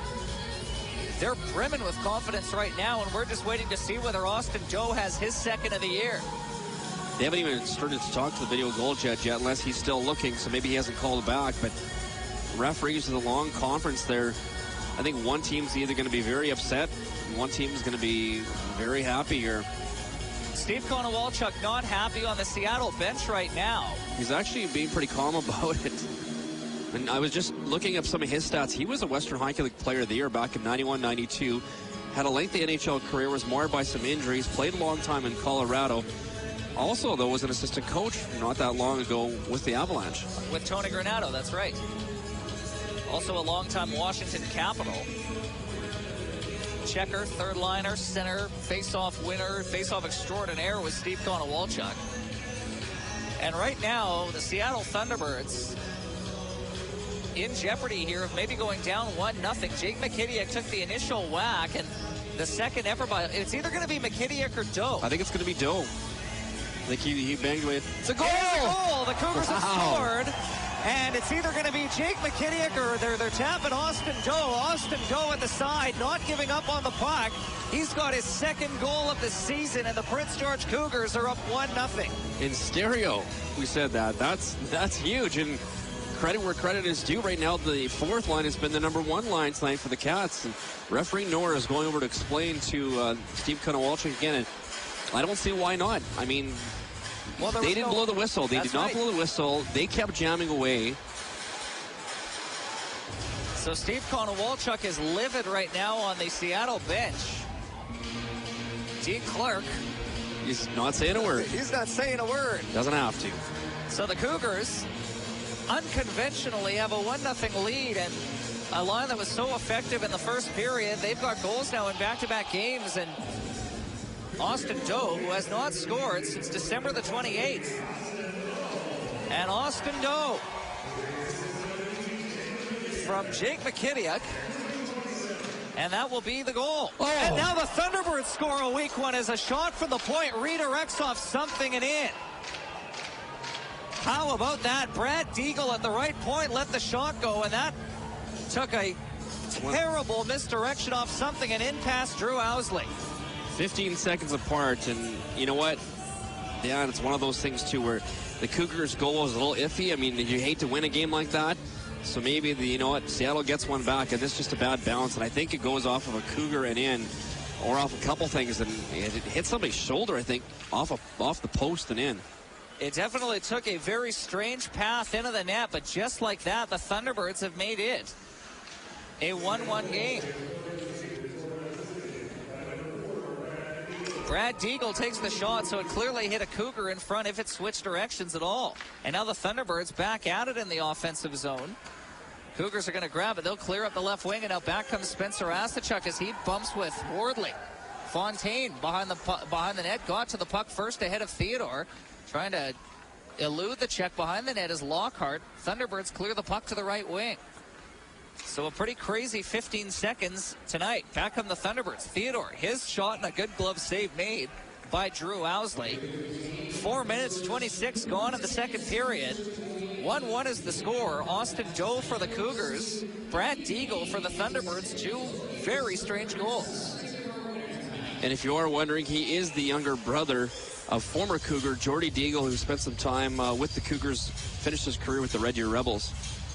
they're brimming with confidence right now, and we're just waiting to see whether Austin Doe has his second of the year. They haven't even started to talk to the video goal judge yet, unless he's still looking, so maybe he hasn't called back. But referees in the long conference there, I think one team's either going to be very upset, and one team's going to be very happy here. Steve Konowalchuk not happy on the Seattle bench right now. He's actually being pretty calm about it. And I was just looking up some of his stats. He was a Western Hockey League Player of the Year back in ninety-one ninety-two. Had a lengthy N H L career, was marred by some injuries, played a long time in Colorado. Also, though, was an assistant coach not that long ago with the Avalanche. With Tony Granato, that's right. Also a longtime Washington Capital. Checker, third liner, center, face-off winner, face-off extraordinaire was Steve Konowalchuk. And right now, the Seattle Thunderbirds in jeopardy here of maybe going down one nothing. Jake McKittiak took the initial whack, and the second ever by, it's either going to be McKittiuk or Doe. I think it's going to be Doe. I think he, he banged with. It's a goal! It's a goal! The Cougars wow. have scored. And it's either going to be Jake McKittiuk or they're, they're tapping Austin Doe. Austin Doe at the side, not giving up on the puck. He's got his second goal of the season, and the Prince George Cougars are up one nothing. In stereo, we said that. That's that's huge. And credit where credit is due. Right now, the fourth line has been the number one line tonight for the Cats. And referee Nora is going over to explain to uh, Steve Konowalchuk again. And I don't see why not. I mean, well, they didn't no, blow the whistle. They did not right. blow the whistle. They kept jamming away. So Steve Konowalchuk is livid right now on the Seattle bench. Dean Clark. He's not saying a word. He's not saying a word. Doesn't have to. So the Cougars unconventionally have a one nothing lead, and a line that was so effective in the first period. They've got goals now in back-to-back games, and Austin Doe, who has not scored since December the twenty-eighth. And Austin Doe from Jake McKittiuk. And that will be the goal. Oh. And now the Thunderbirds score a weak one as a shot from the point redirects off something and in. How about that? Brad Deagle at the right point let the shot go, and that took a terrible misdirection off something and in past Drew Owsley. fifteen seconds apart, and you know what? Yeah, it's one of those things too where the Cougars' goal was a little iffy. I mean, you hate to win a game like that. So maybe, the, you know what, Seattle gets one back, and this is just a bad bounce. And I think it goes off of a Cougar and in, or off a couple things. And it hit somebody's shoulder, I think, off, of, off the post and in. It definitely took a very strange path into the net, but just like that, the Thunderbirds have made it a one one game. Brad Deagle takes the shot, so it clearly hit a Cougar in front if it switched directions at all. And now the Thunderbirds back at it in the offensive zone. Cougars are going to grab it. They'll clear up the left wing, and now back comes Spencer Asachuk as he bumps with Wardley. Fontaine behind the behind the net, got to the puck first ahead of Theodore, trying to elude the check behind the net as Lockhart. Thunderbirds clear the puck to the right wing. So a pretty crazy fifteen seconds tonight. Back come the Thunderbirds. Theodore, his shot and a good glove save made by Drew Owsley. Four minutes, twenty-six gone in the second period. one one is the score. Austin Doe for the Cougars. Brad Deagle for the Thunderbirds. Two very strange goals. And if you are wondering, he is the younger brother of former Cougar Jordy Deagle, who spent some time uh, with the Cougars, finished his career with the Red Deer Rebels.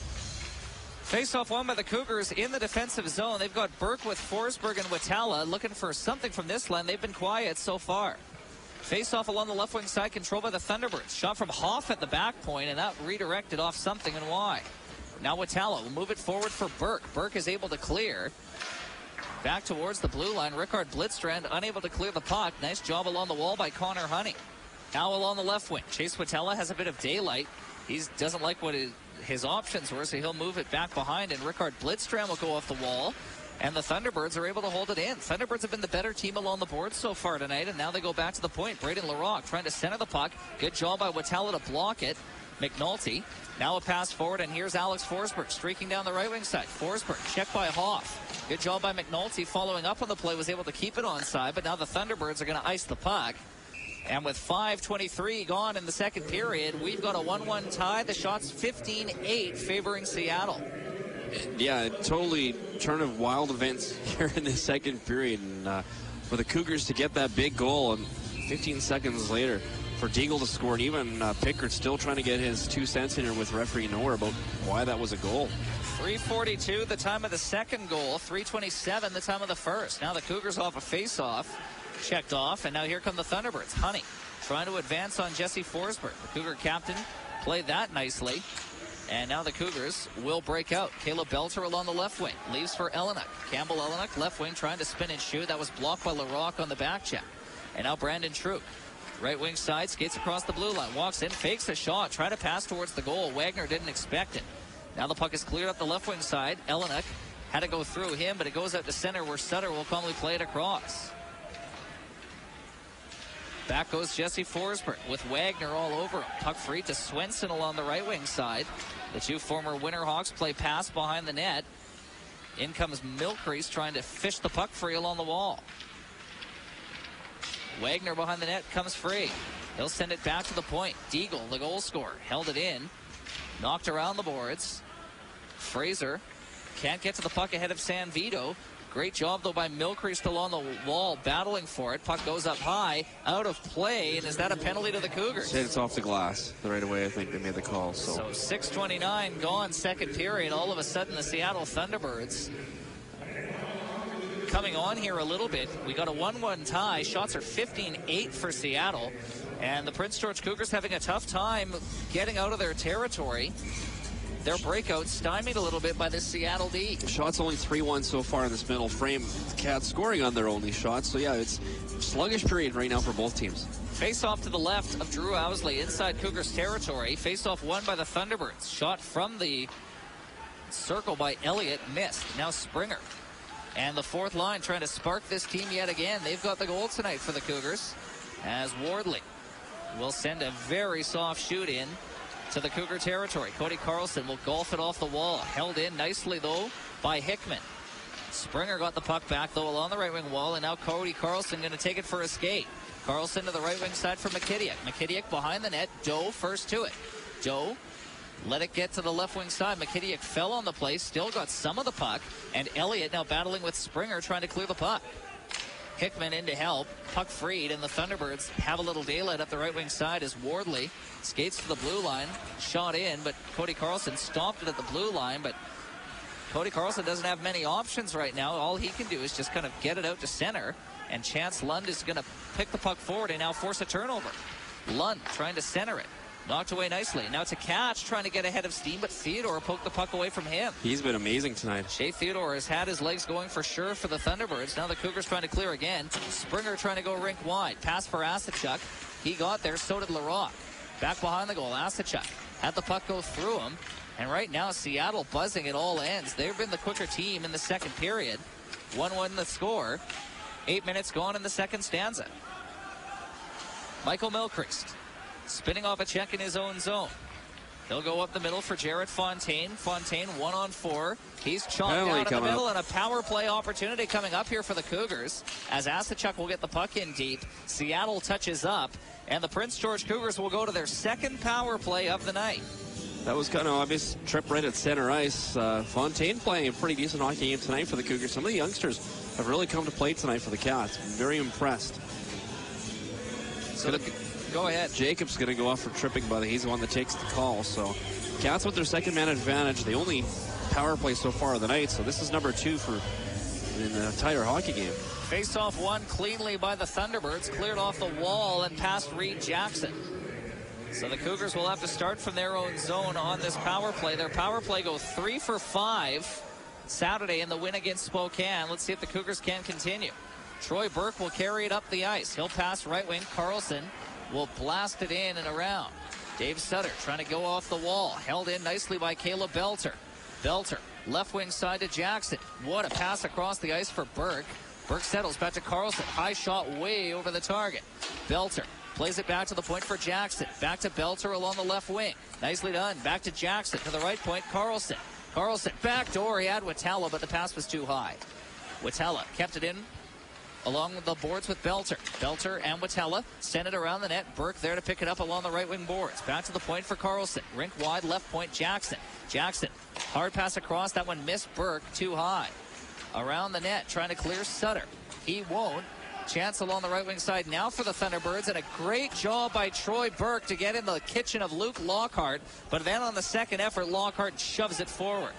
Face-off won by the Cougars in the defensive zone. They've got Burke with Forsberg and Watala looking for something from this line. They've been quiet so far. Face-off along the left wing side, controlled by the Thunderbirds. Shot from Hoff at the back point, and that redirected off something and why. Now Watala will move it forward for Burke. Burke is able to clear. Back towards the blue line. Rickard Blitzstrand unable to clear the puck. Nice job along the wall by Connor Honey. Now along the left wing. Chase Watala has a bit of daylight. He doesn't like what his, his options were, so he'll move it back behind, and Rickard Blitzstrand will go off the wall. And the Thunderbirds are able to hold it in. Thunderbirds have been the better team along the board so far tonight, and now they go back to the point. Braden Larocque trying to center the puck. Good job by Watala to block it. McNulty. Now a pass forward, and here's Alex Forsberg streaking down the right wing side. Forsberg checked by Hoff. Good job by McNulty following up on the play, was able to keep it onside, but now the Thunderbirds are going to ice the puck. And with five twenty-three gone in the second period, we've got a one one tie. The shot's fifteen eight favoring Seattle. Yeah, totally turn of wild events here in the second period. And uh, for the Cougars to get that big goal, and fifteen seconds later for Deagle to score, and even uh, Pickard still trying to get his two cents in here with referee Noor about why that was a goal. three forty-two the time of the second goal, three twenty-seven the time of the first. Now the Cougars off a face-off, checked off, and now here come the Thunderbirds. Honey trying to advance on Jesse Forsberg. The Cougar captain played that nicely. And now the Cougars will break out. Caleb Belter along the left wing. Leaves for Elenick. Campbell Elenick, left wing, trying to spin and shoot. That was blocked by Larocque on the back check. And now Brandon Truk. Right wing side, skates across the blue line. Walks in, fakes a shot, trying to pass towards the goal. Wagner didn't expect it. Now the puck is cleared up the left wing side. Elenick had to go through him, but it goes out to center where Sutter will calmly play it across. Back goes Jesse Forsberg with Wagner all over him. Puck free to Swenson along the right wing side. The two former Winterhawks play pass behind the net. In comes Milcrease trying to fish the puck free along the wall. Wagner behind the net comes free. He'll send it back to the point. Deagle, the goal scorer, held it in. Knocked around the boards. Fraser can't get to the puck ahead of San Vito. Great job, though, by Milcrease still on the wall, battling for it. Puck goes up high, out of play, and is that a penalty to the Cougars? It's off the glass. Right away, I think they made the call. So, so six twenty-nine gone, second period. All of a sudden, the Seattle Thunderbirds coming on here a little bit. We got a one one tie. Shots are fifteen eight for Seattle. And the Prince George Cougars having a tough time getting out of their territory. Their breakout stymied a little bit by the Seattle D. Shots only three one so far in this middle frame. Cats scoring on their only shots. So, yeah, it's sluggish period right now for both teams. Face off to the left of Drew Owsley inside Cougars territory. Face off won by the Thunderbirds. Shot from the circle by Elliott. Missed. Now Springer. And the fourth line trying to spark this team yet again. They've got the goal tonight for the Cougars, as Wardley will send a very soft shoot in to the Cougar territory. Cody Carlson will golf it off the wall. Held in nicely, though, by Hickman. Springer got the puck back, though, along the right wing wall, and now Cody Carlson going to take it for a skate. Carlson to the right wing side for McKittiak. McKittiak behind the net. Doe first to it. Doe let it get to the left wing side. McKittiak fell on the play, still got some of the puck, and Elliott now battling with Springer trying to clear the puck. Hickman in to help. Puck freed, and the Thunderbirds have a little daylight up the right wing side as Wardley skates to the blue line. Shot in, but Cody Carlson stopped it at the blue line. But Cody Carlson doesn't have many options right now. All he can do is just kind of get it out to center. And Chance Lund is going to pick the puck forward and now force a turnover. Lund trying to center it. Knocked away nicely. Now to Catch trying to get ahead of steam, but Theodore poked the puck away from him. He's been amazing tonight. Shea Theodore has had his legs going for sure for the Thunderbirds. Now the Cougars trying to clear again. Springer trying to go rink wide. Pass for Asachuk. He got there. So did Larocque. Back behind the goal. Asachuk had the puck go through him. And right now Seattle buzzing at all ends. They've been the quicker team in the second period. one one the score. Eight minutes gone in the second stanza. Michael Milcrease spinning off a check in his own zone. He'll go up the middle for Jarrett Fontaine. Fontaine one on four. He's chomped down in the middle, up. And a power play opportunity coming up here for the Cougars as Asachuk will get the puck in deep. Seattle touches up, and the Prince George Cougars will go to their second power play of the night. That was kind of obvious. Trip right at center ice. Uh, Fontaine playing a pretty decent hockey game tonight for the Cougars. Some of the youngsters have really come to play tonight for the Cats. Very impressed. So the, go ahead. Jacobs going to go off for tripping, but he's the one that takes the call. So Cats with their second man advantage. The only power play so far of the night. So this is number two for in the entire hockey game. Face-off won cleanly by the Thunderbirds. Cleared off the wall and past Reed Jackson. So the Cougars will have to start from their own zone on this power play. Their power play goes three for five Saturday in the win against Spokane. Let's see if the Cougars can continue. Troy Burke will carry it up the ice. He'll pass right wing. Carlson will blast it in and around. Dave Sutter trying to go off the wall. Held in nicely by Caleb Belter. Belter, left wing side to Jackson. What a pass across the ice for Burke. Burke settles back to Carlson. High shot way over the target. Belter plays it back to the point for Jackson. Back to Belter along the left wing. Nicely done. Back to Jackson. To the right point, Carlson. Carlson, back door. He had Watella, but the pass was too high. Watella kept it in along the boards with Belter. Belter and Watella send it around the net. Burke there to pick it up along the right wing boards. Back to the point for Carlson. Rink wide, left point, Jackson. Jackson, hard pass across. That one missed Burke, too high. Around the net, trying to clear Sutter. He won't. Chance along the right wing side now for the Thunderbirds, and a great job by Troy Burke to get in the kitchen of Luke Lockhart. But then on the second effort, Lockhart shoves it forward.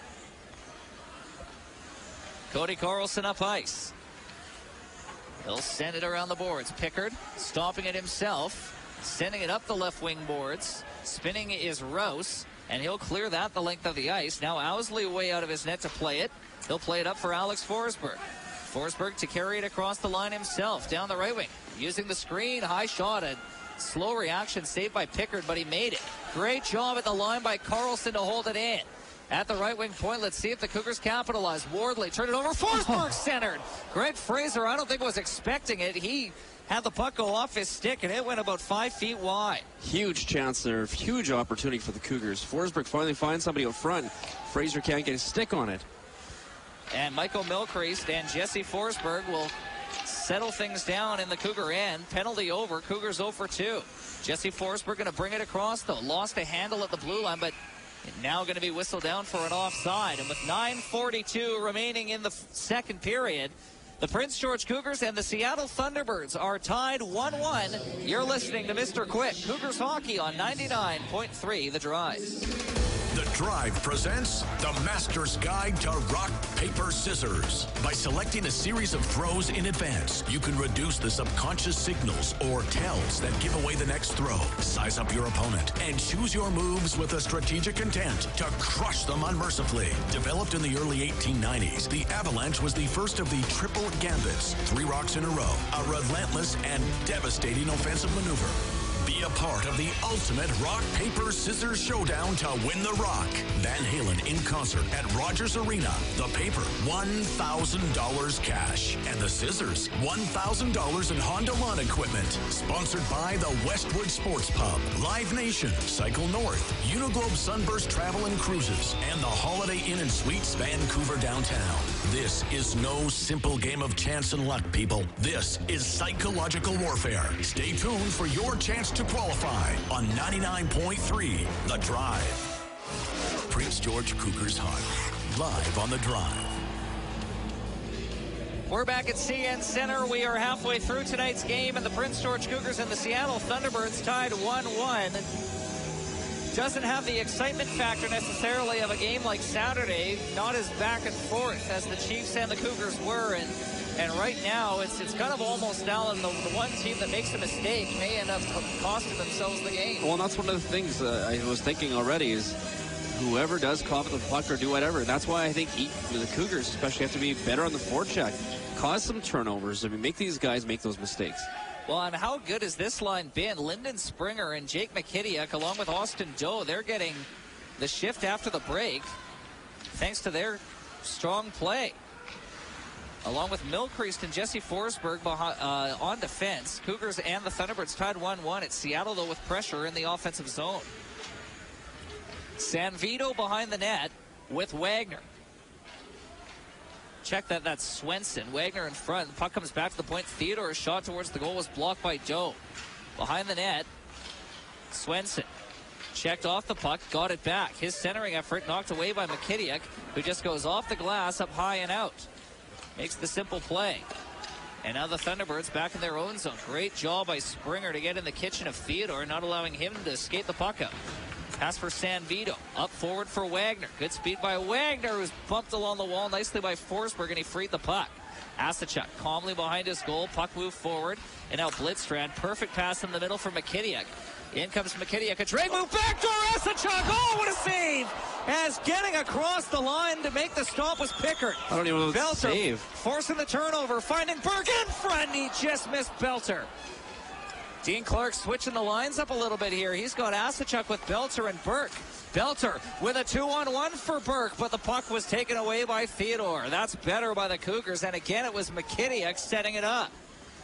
Cody Carlson up ice. He'll send it around the boards. Pickard stopping it himself, sending it up the left wing boards. Spinning is Rouse, and he'll clear that the length of the ice. Now Owsley way out of his net to play it. He'll play it up for Alex Forsberg. Forsberg to carry it across the line himself, down the right wing. Using the screen, high shot, a slow reaction saved by Pickard, but he made it. Great job at the line by Carlson to hold it in. At the right wing point, let's see if the Cougars capitalize. Wardley turned it over. Forsberg centered. Greg Fraser, I don't think was expecting it. He had the puck go off his stick, and it went about five feet wide. Huge chance there. Huge opportunity for the Cougars. Forsberg finally finds somebody up front. Fraser can't get his stick on it. And Michael Milcrease and Jesse Forsberg will settle things down in the Cougar end. Penalty over. Cougars oh for two. Jesse Forsberg going to bring it across, though. Lost a handle at the blue line, but now going to be whistled down for an offside. And with nine forty-two remaining in the second period, the Prince George Cougars and the Seattle Thunderbirds are tied one one. You're listening to Mister Quick, Cougars Hockey on ninety-nine point three The Drive. The Drive presents the Master's Guide to Rock, Paper, Scissors. By selecting a series of throws in advance, you can reduce the subconscious signals or tells that give away the next throw. Size up your opponent and choose your moves with a strategic intent to crush them unmercifully. Developed in the early eighteen nineties, the Avalanche was the first of the triple gambits. Three rocks in a row, a relentless and devastating offensive maneuver. Be a part of the ultimate rock, paper, scissors showdown to win the rock. Van Halen in concert at Rogers Arena. The paper, one thousand dollars cash. And the scissors, one thousand dollars in Honda lawn equipment. Sponsored by the Westwood Sports Pub, Live Nation, Cycle North, Uniglobe Sunburst Travel and Cruises, and the Holiday Inn and Suites Vancouver downtown. This is no simple game of chance and luck, people. This is psychological warfare. Stay tuned for your chance to qualify on ninety-nine point three The Drive. Prince George Cougars Hockey, live on The Drive. We're back at C N Center. We are halfway through tonight's game, and the Prince George Cougars and the Seattle Thunderbirds tied one one. Doesn't have the excitement factor necessarily of a game like Saturday, not as back and forth as the Chiefs and the Cougars were, and And right now, it's it's kind of almost now the, the one team that makes a mistake may end up costing themselves the game. Well, and that's one of the things uh, I was thinking already is whoever does cough the puck or do whatever. And that's why I think each, the Cougars especially have to be better on the forecheck. Cause some turnovers. I mean, make these guys make those mistakes. Well, and how good has this line been? Lyndon Springer and Jake McKittiak, along with Austin Doe, they're getting the shift after the break thanks to their strong play. Along with Milcrease and Jesse Forsberg behind, uh, on defense. Cougars and the Thunderbirds tied one one. It's Seattle, though, with pressure in the offensive zone. Sanvito behind the net with Wagner. Check that, that's Swenson. Wagner in front. The puck comes back to the point. Theodore's shot towards the goal was blocked by Doe. Behind the net, Swenson. Checked off the puck, got it back. His centering effort knocked away by McKittiak, who just goes off the glass up high and out. Makes the simple play. And now the Thunderbirds back in their own zone. Great job by Springer to get in the kitchen of Theodore, not allowing him to skate the puck out. Pass for Sanvito. Up forward for Wagner. Good speed by Wagner, who's bumped along the wall nicely by Forsberg, and he freed the puck. Asachuk calmly behind his goal. Puck moved forward. And now Blitzstrand. Perfect pass in the middle for McKittiak. In comes McKittiak. A drag move. Backdoor Asachuk. Oh, what a save. As getting across the line to make the stop was Pickard. I don't even know what to save. Forcing the turnover. Finding Burke in front. He just missed Belter. Dean Clark switching the lines up a little bit here. He's got Asachuk with Belter and Burke. Belter with a two-on-one for Burke, but the puck was taken away by Theodore. That's better by the Cougars, and again it was McKittiak setting it up.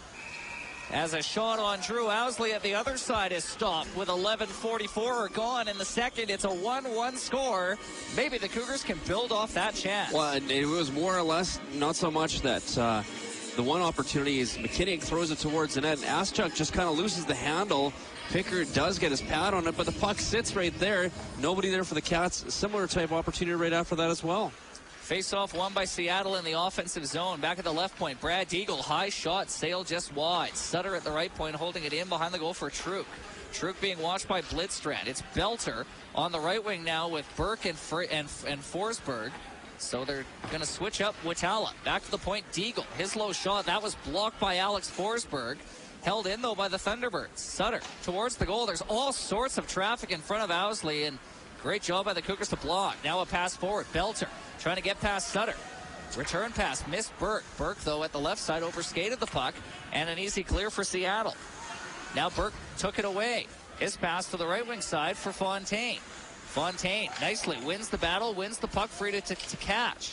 As a shot on Drew Owsley at the other side is stopped with eleven forty-four gone in the second. It's a one one score. Maybe the Cougars can build off that chance. Well, it was more or less not so much that uh, the one opportunity is McKittiak throws it towards the net, and Asachuk just kind of loses the handle. Pickard does get his pad on it, but the puck sits right there. Nobody there for the Cats. Similar type opportunity right after that as well. Face-off won by Seattle in the offensive zone. Back at the left point, Brad Deagle, high shot, sailed just wide. Sutter at the right point, holding it in behind the goal for Truk. Truk being watched by Blitzstrand. It's Belter on the right wing now with Burke and, Fr and, and Forsberg. So they're going to switch up Witala. Back to the point, Deagle. His low shot, that was blocked by Alex Forsberg. Held in, though, by the Thunderbirds. Sutter towards the goal. There's all sorts of traffic in front of Owsley, and great job by the Cougars to block. Now a pass forward. Belter trying to get past Sutter. Return pass, missed Burke. Burke, though, at the left side, overskated the puck, and an easy clear for Seattle. Now Burke took it away. His pass to the right wing side for Fontaine. Fontaine nicely wins the battle, wins the puck, free to, to, to catch.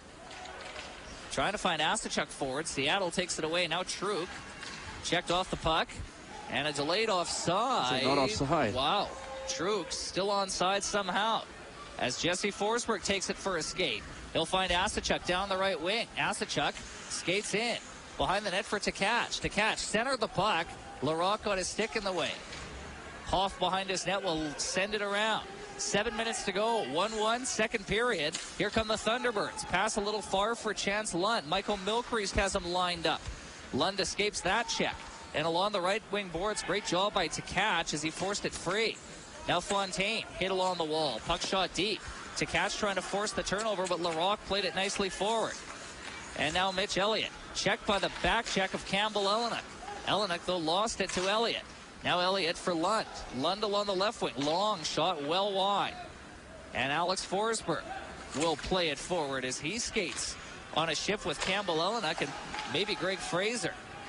Trying to find Asachuk forward. Seattle takes it away. Now Truk checked off the puck, and a delayed offside. So not offside. Wow. Truk still onside somehow. as Jesse Forsberg takes it for a skate. He'll find Asachuk down the right wing. Asachuk skates in. Behind the net for Tkach. Tkach centered the puck. Larocque got his stick in the way. Hoff behind his net will send it around. Seven minutes to go. one one, second period. Here come the Thunderbirds. Pass a little far for Chance Lund. Michael Milcrease has him lined up. Lund escapes that check. And along the right wing boards, great job by Tkach as he forced it free. Now Fontaine hit along the wall. Puck shot deep. Tkach trying to force the turnover, but Larocque played it nicely forward. And now Mitch Elliott. Checked by the back check of Campbell Elenick. Elenick, though, lost it to Elliott. Now Elliott for Lund. Lund along the left wing. Long shot well wide. And Alex Forsberg will play it forward as he skates on a shift with Campbell Elenick and maybe Greg Fraser.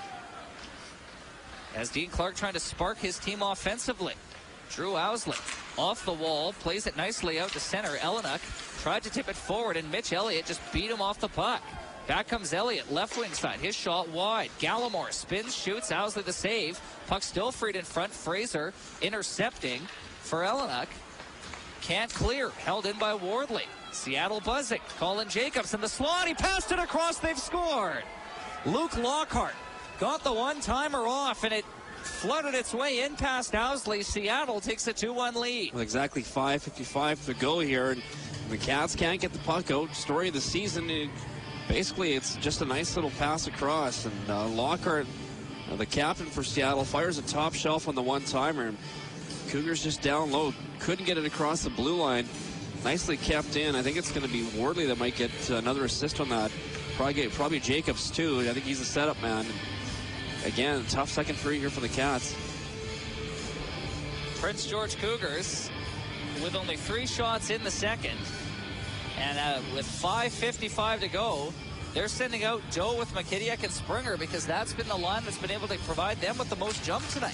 As Dean Clark trying to spark his team offensively. Drew Owsley off the wall. Plays it nicely out to center. Elenick tried to tip it forward and Mitch Elliott just beat him off the puck. Back comes Elliott, left wing side. His shot wide. Gallimore spins, shoots. Owsley the save. Puck still freed in front. Fraser intercepting for Elenick. Can't clear. Held in by Wardley. Seattle buzzing. Colin Jacobs in the slot. He passed it across. They've scored. Luke Lockhart got the one-timer off, and it flooded its way in past Owsley. Seattle takes a two one lead. With exactly five fifty-five to go here, and the Cats can't get the puck out. Story of the season. It, Basically, it's just a nice little pass across, and uh, Lockhart, uh, the captain for Seattle, fires a top shelf on the one-timer. Cougars just down low, couldn't get it across the blue line. Nicely kept in. I think it's going to be Wardley that might get uh, another assist on that. Probably, get, probably Jacobs, too. I think he's a setup man. And again, tough second period here for the Cats. Prince George Cougars with only three shots in the second. And uh, with five fifty-five to go, they're sending out Joe with McKidiak and Springer because that's been the line that's been able to provide them with the most jump tonight.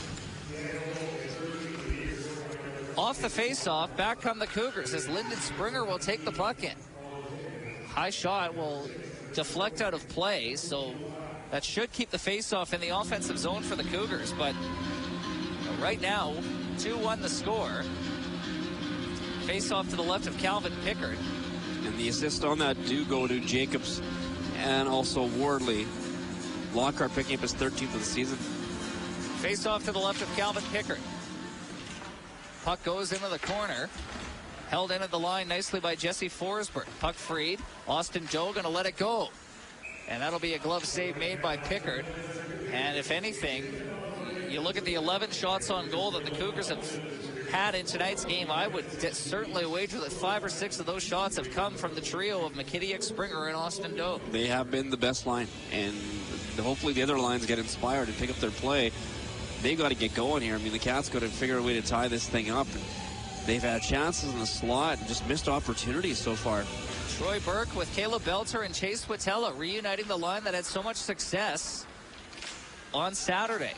Off the face-off, back come the Cougars as Lyndon Springer will take the puck in. High shot will deflect out of play, so that should keep the face-off in the offensive zone for the Cougars. But right now, two one the score. Face-off to the left of Calvin Pickard. And the assist on that do go to Jacobs and also Wardley. Lockhart picking up his thirteenth of the season. Face off to the left of Calvin Pickard. Puck goes into the corner. Held in at the line nicely by Jesse Forsberg. Puck freed. Austin Joe going to let it go. And that'll be a glove save made by Pickard. And if anything, you look at the eleven shots on goal that the Cougars have had in tonight's game, I would certainly wager that five or six of those shots have come from the trio of McKidiak, Springer, and Austin Doe. They have been the best line, and hopefully the other lines get inspired and pick up their play. They got to get going here. I mean, the Cats got to figure a way to tie this thing up. They've had chances in the slot and just missed opportunities so far. Troy Burke with Caleb Belter and Chase Watella reuniting the line that had so much success on Saturday.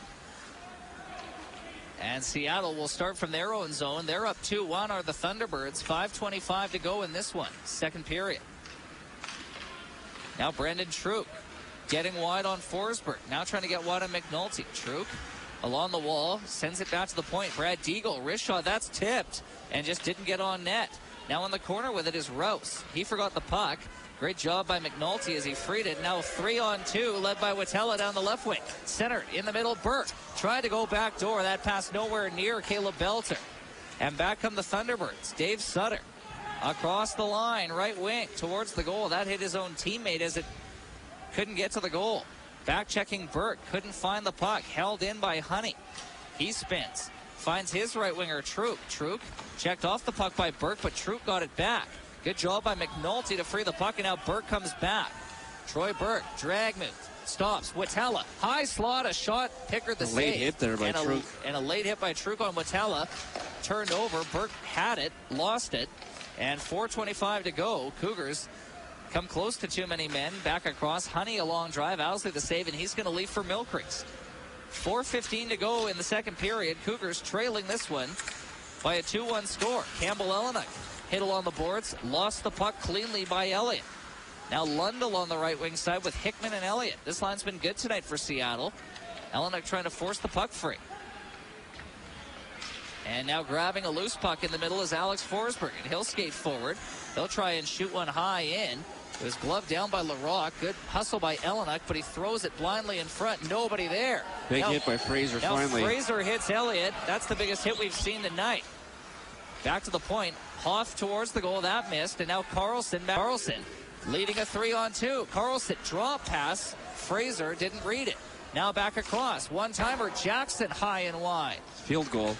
And Seattle will start from their own zone. They're up two one are the Thunderbirds. five twenty-five to go in this one. Second period. Now Brendan Truk getting wide on Forsberg. Now trying to get wide on McNulty. Truk along the wall. Sends it back to the point. Brad Deagle. Wrist shot. That's tipped. And just didn't get on net. Now in the corner with it is Rouse. He forgot the puck. Great job by McNulty as he freed it. Now three on two, led by Watella down the left wing. Centered in the middle, Burke tried to go back door. That pass nowhere near Caleb Belter. And back come the Thunderbirds. Dave Sutter across the line, right wing, towards the goal. That hit his own teammate as it couldn't get to the goal. Back checking Burke, couldn't find the puck. Held in by Honey. He spins. Finds his right winger, Truk. Truk checked off the puck by Burke, but Truk got it back. Good job by McNulty to free the puck, and now Burke comes back. Troy Burke, drag move, stops. Watella, high slot, a shot, Pickard the a save. late hit there by and Truk. A, and a late hit by Truk on Watella. Turned over, Burke had it, lost it, and four twenty-five to go. Cougars come close to too many men. Back across, Honey a long drive, Owsley the save, and he's going to leave for Milcrease. four fifteen to go in the second period. Cougars trailing this one by a two one score. Campbell Elenick hit along the boards, lost the puck cleanly by Elliott. Now Lundell on the right wing side with Hickman and Elliott. This line's been good tonight for Seattle. Elenick trying to force the puck free. And now grabbing a loose puck in the middle is Alex Forsberg, and he'll skate forward. They'll try and shoot one high in. It was gloved down by Larocque. Good hustle by Elliott, but he throws it blindly in front. Nobody there. Big now, hit by Fraser now finally. Fraser hits Elliott. That's the biggest hit we've seen tonight. Back to the point. Hoff towards the goal. That missed. And now Carlson. Carlson leading a three on two. Carlson drop pass. Fraser didn't read it. Now back across. One-timer. Jackson high and wide. Field goal.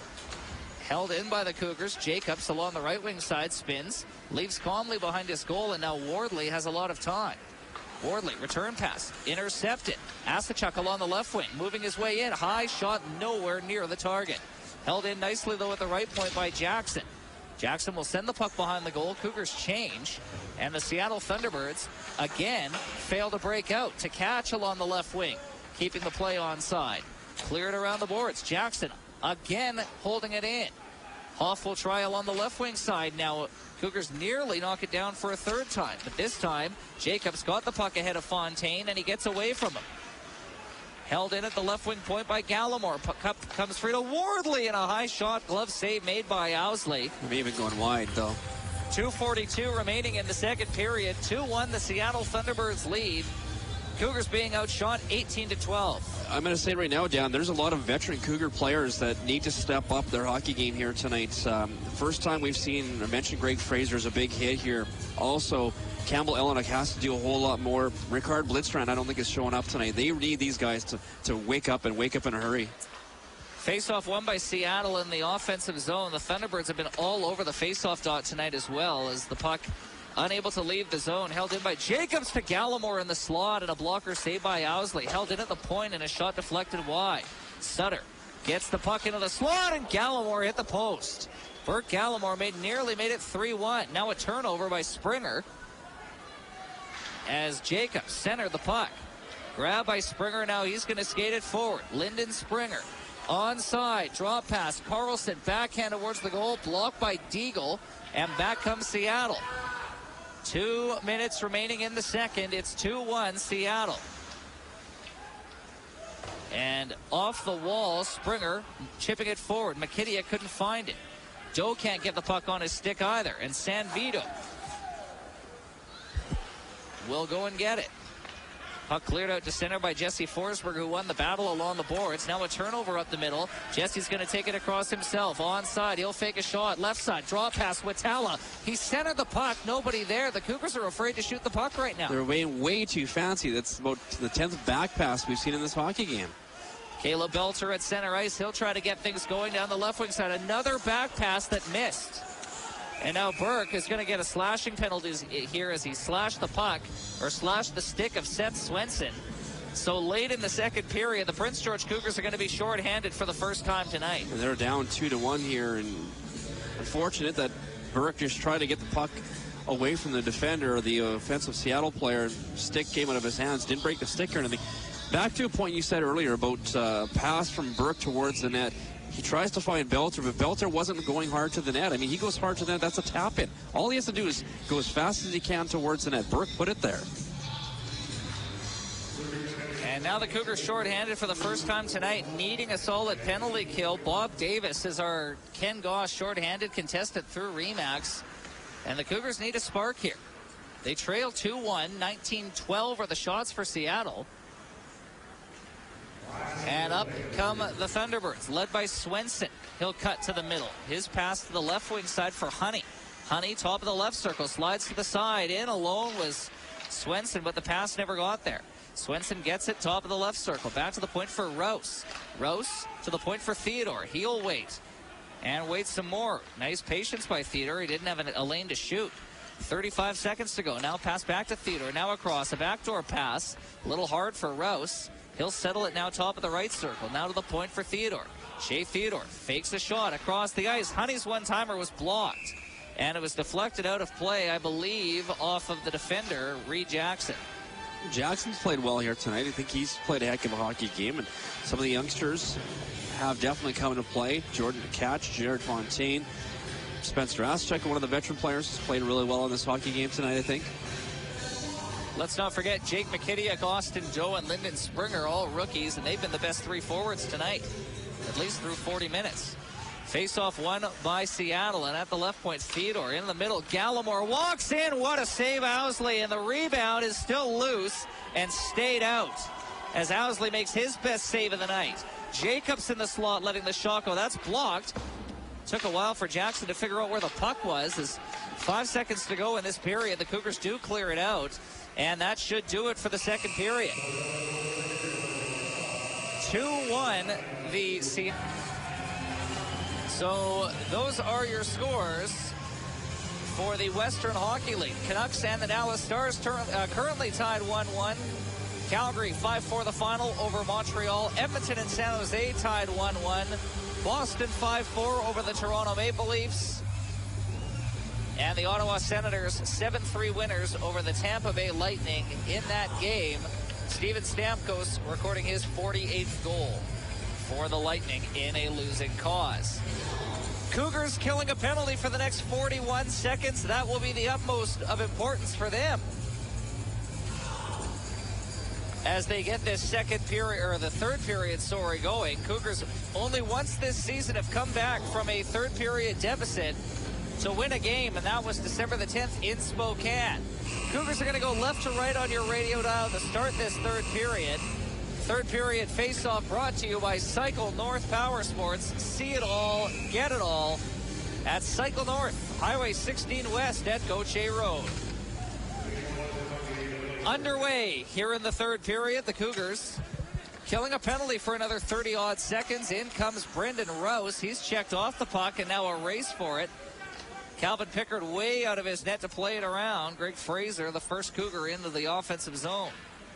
Held in by the Cougars. Jacobs along the right wing side spins. Leaves calmly behind his goal, and now Wardley has a lot of time. Wardley, return pass. Intercepted. Asachuk along the left wing. Moving his way in. High shot nowhere near the target. Held in nicely, though, at the right point by Jackson. Jackson will send the puck behind the goal. Cougars change. And the Seattle Thunderbirds, again, fail to break out. To catch along the left wing. Keeping the play onside. Cleared around the boards. Jackson again holding it in. Hoff will try along the left wing side. Now Cougars nearly knock it down for a third time. But this time, Jacobs got the puck ahead of Fontaine, and he gets away from him. Held in at the left wing point by Gallimore. Puck comes free to Wardley, and a high shot glove save made by Owsley. Maybe even going wide, though. two forty-two remaining in the second period. two one the Seattle Thunderbirds lead. Cougars being outshot eighteen to twelve. I'm going to say right now, Dan, there's a lot of veteran Cougar players that need to step up their hockey game here tonight. Um, the first time we've seen, I mentioned Greg Fraser's a big hit here. Also, Campbell Elliott has to do a whole lot more. Ricard Blitzstrand, I don't think is showing up tonight. They need these guys to, to wake up and wake up in a hurry. Face-off won by Seattle in the offensive zone. The Thunderbirds have been all over the face-off dot tonight as well, as the puck unable to leave the zone. Held in by Jacobs to Gallimore in the slot, and a blocker saved by Owsley. Held in at the point, and a shot deflected wide. Sutter gets the puck into the slot, and Gallimore hit the post. Bert Gallimore made nearly made it three one. Now a turnover by Springer as Jacobs centered the puck. Grabbed by Springer. Now he's going to skate it forward. Lyndon Springer onside. Drop pass. Carlson backhand towards the goal. Blocked by Deagle. And back comes Seattle. Two minutes remaining in the second. It's two one Seattle. And off the wall, Springer chipping it forward. McKittia couldn't find it. Doe can't get the puck on his stick either. And San Vito will go and get it. Puck cleared out to center by Jesse Forsberg, who won the battle along the boards. Now a turnover up the middle. Jesse's going to take it across himself. Onside, he'll fake a shot. Left side, draw pass, Watala. He centered the puck. Nobody there. The Cougars are afraid to shoot the puck right now. They're way, way too fancy. That's about the tenth back pass we've seen in this hockey game. Caleb Belter at center ice. He'll try to get things going down the left wing side. Another back pass that missed. And now Burke is going to get a slashing penalty here as he slashed the puck, or slashed the stick of Seth Swenson. So late in the second period, the Prince George Cougars are going to be shorthanded for the first time tonight. And they're down two to one here, and unfortunate that Burke just tried to get the puck away from the defender, or the offensive Seattle player. Stick came out of his hands, didn't break the stick or anything. Back to a point you said earlier about uh, pass from Burke towards the net. He tries to find Belter, but Belter wasn't going hard to the net. I mean, he goes hard to the net. That's a tap-in. All he has to do is go as fast as he can towards the net. Burke put it there. And now the Cougars shorthanded for the first time tonight, needing a solid penalty kill. Bob Davis is our Ken Goss shorthanded contestant through Remax. And the Cougars need a spark here. They trail two one. nineteen twelve are the shots for Seattle. And up come the Thunderbirds, led by Swenson. He'll cut to the middle. His pass to the left wing side for Honey. Honey, top of the left circle, slides to the side. In alone was Swenson, but the pass never got there. Swenson gets it, top of the left circle. Back to the point for Rouse. Rouse to the point for Theodore. He'll wait. And wait some more. Nice patience by Theodore. He didn't have a lane to shoot. thirty-five seconds to go. Now pass back to Theodore. Now across. A backdoor pass. A little hard for Rouse. He'll settle it now top of the right circle. Now to the point for Theodore. Shea Theodore fakes a shot across the ice. Honey's one-timer was blocked. And it was deflected out of play, I believe, off of the defender, Reed Jackson. Jackson's played well here tonight. I think he's played a heck of a hockey game. And some of the youngsters have definitely come into play. Jordan Catch, Jared Fontaine, Spencer Aschek, one of the veteran players, has played really well in this hockey game tonight, I think. Let's not forget Jake McKittiak, Austin Joe, and Lyndon Springer, all rookies, and they've been the best three forwards tonight, at least through forty minutes. Face-off won by Seattle, and at the left point, Theodore in the middle. Gallimore walks in. What a save, Owsley, and the rebound is still loose and stayed out as Owsley makes his best save of the night. Jacobs in the slot, letting the shot go. That's blocked. Took a while for Jackson to figure out where the puck was. There's five seconds to go in this period. The Cougars do clear it out, and that should do it for the second period. two one, the Seattle. So those are your scores for the Western Hockey League. Canucks and the Dallas Stars turn, uh, currently tied one one. Calgary five four the final over Montreal. Edmonton and San Jose tied one one. Boston five four over the Toronto Maple Leafs. And the Ottawa Senators seven three winners over the Tampa Bay Lightning in that game. Steven Stamkos recording his forty-eighth goal for the Lightning in a losing cause. Cougars killing a penalty for the next forty-one seconds. That will be the utmost of importance for them as they get this second period, or the third period, sorry, going. Cougars only once this season have come back from a third period deficit to win a game, and that was December the tenth in Spokane. Cougars are going to go left to right on your radio dial to start this third period. Third period face-off brought to you by Cycle North Power Sports. See it all, get it all at Cycle North, Highway sixteen West at Gauthier Road. Underway here in the third period, the Cougars killing a penalty for another thirty-odd seconds. In comes Brendan Rouse. He's checked off the puck and now a race for it. Calvin Pickard way out of his net to play it around. Greg Fraser, the first Cougar into the offensive zone.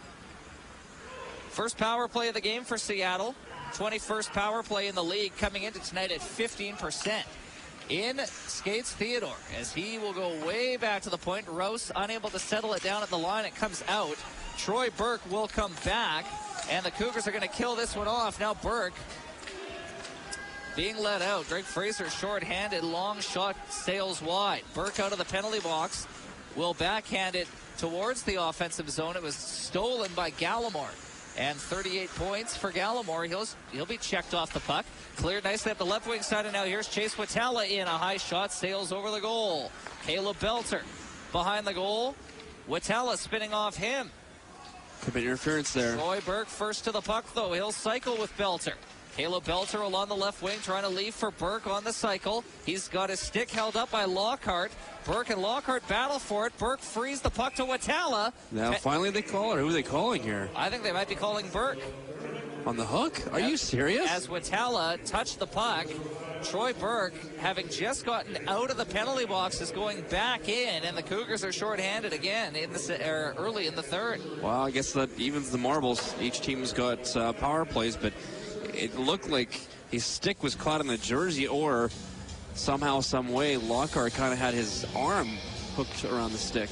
First power play of the game for Seattle. twenty-first power play in the league, coming into tonight at fifteen percent. In skates Theodore as he will go way back to the point. Rouse unable to settle it down at the line. It comes out. Troy Burke will come back, and the Cougars are going to kill this one off. Now Burke being let out. Greg Fraser short-handed. Long shot sails wide. Burke out of the penalty box will backhand it towards the offensive zone. It was stolen by Gallimore. And thirty-eight points for Gallimore. He'll, he'll be checked off the puck. Cleared nicely up the left wing side, and now here's Chase Watala in. A high shot sails over the goal. Caleb Belter behind the goal. Watala spinning off him. Could be interference there. Troy Burke first to the puck, though. He'll cycle with Belter. Caleb Belter along the left wing trying to leave for Burke on the cycle. He's got his stick held up by Lockhart. Burke and Lockhart battle for it. Burke frees the puck to Watala. Now finally they call it. Who are they calling here? I think they might be calling Burke. On the hook? Are as, you serious? As Watala touched the puck, Troy Burke, having just gotten out of the penalty box, is going back in, and the Cougars are shorthanded again in the er, early in the third. Well, I guess that evens the marbles. Each team's got uh, power plays, but it looked like his stick was caught in the jersey, or somehow, some way, Lockhart kind of had his arm hooked around the stick.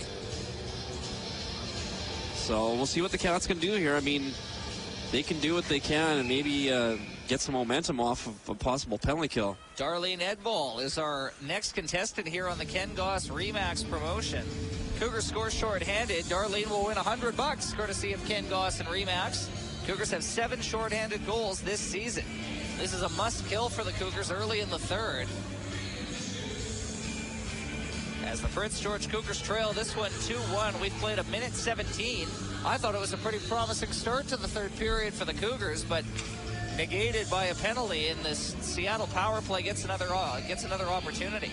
So we'll see what the Cats can do here. I mean, they can do what they can and maybe uh, get some momentum off of a possible penalty kill. Darlene Edball is our next contestant here on the Ken Goss Remax promotion. Cougars score shorthanded. Darlene will win one hundred bucks courtesy of Ken Goss and Remax. Cougars have seven shorthanded goals this season. This is a must-kill for the Cougars early in the third. As the Prince George Cougars trail this one two one, we've played a minute seventeen. I thought it was a pretty promising start to the third period for the Cougars, but negated by a penalty, and this Seattle power play gets another uh, gets another opportunity.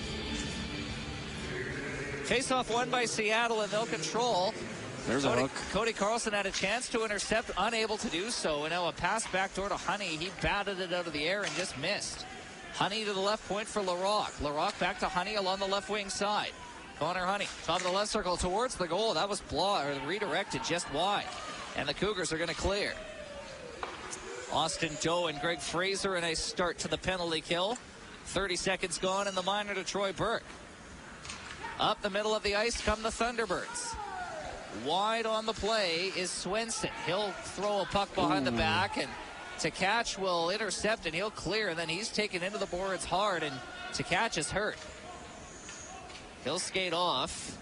Face-off won by Seattle, and they'll control. There's Cody, a hook. Cody Carlson had a chance to intercept, unable to do so, and now a pass backdoor to Honey. He batted it out of the air and just missed. Honey to the left point for Larocque. Larocque back to Honey along the left wing side. Connor Honey, top of the left circle towards the goal. That was blo- or redirected just wide. And the Cougars are going to clear. Austin Doe and Greg Fraser in a start to the penalty kill. thirty seconds gone in the minor to Troy Burke. Up the middle of the ice come the Thunderbirds. Wide on the play is Swenson. He'll throw a puck behind Ooh. the back, and To Catch will intercept, and he'll clear, and then he's taken into the boards hard, and To Catch is hurt. He'll skate off.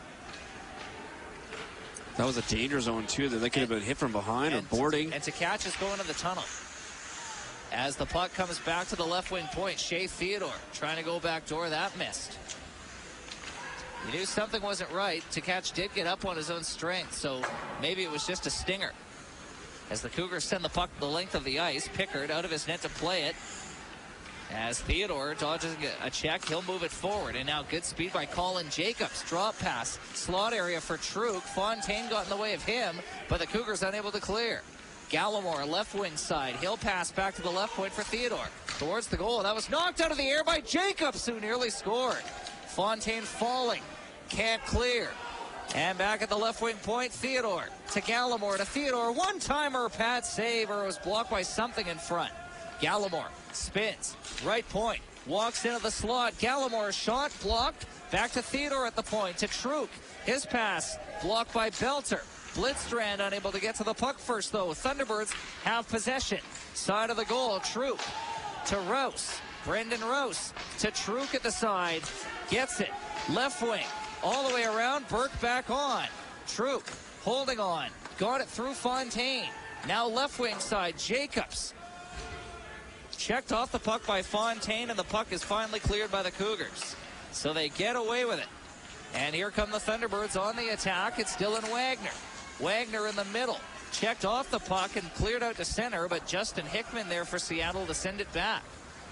That was a danger zone, too. That they could have been hit from behind and or boarding. And To Catch is going to the tunnel. As the puck comes back to the left wing point, Shea Theodore trying to go back door. That missed. You knew something wasn't right. Tkach did get up on his own strength, so maybe it was just a stinger. As the Cougars send the puck the length of the ice, Pickard out of his net to play it. As Theodore dodges a check, he'll move it forward. And now good speed by Colin Jacobs. Drop pass, slot area for Truk. Fontaine got in the way of him, but the Cougars unable to clear. Gallimore, left wing side. He'll pass back to the left point for Theodore. Towards the goal. That was knocked out of the air by Jacobs, who nearly scored. Fontaine falling. Can't clear. And back at the left wing point, Theodore to Gallimore to Theodore. One-timer, pad save, or it was blocked by something in front. Gallimore spins, right point, walks into the slot. Gallimore shot blocked. Back to Theodore at the point, to Truk. His pass blocked by Belter. Blitzstrand unable to get to the puck first, though. Thunderbirds have possession. Side of the goal, Truk to Rouse. Brendan Rouse to Truk at the side. Gets it. Left wing. All the way around. Burke back on. Truk holding on. Got it through Fontaine. Now left wing side. Jacobs. Checked off the puck by Fontaine, and the puck is finally cleared by the Cougars. So they get away with it. And here come the Thunderbirds on the attack. It's Dylan Wagner. Wagner in the middle. Checked off the puck and cleared out to center, but Justin Hickman there for Seattle to send it back.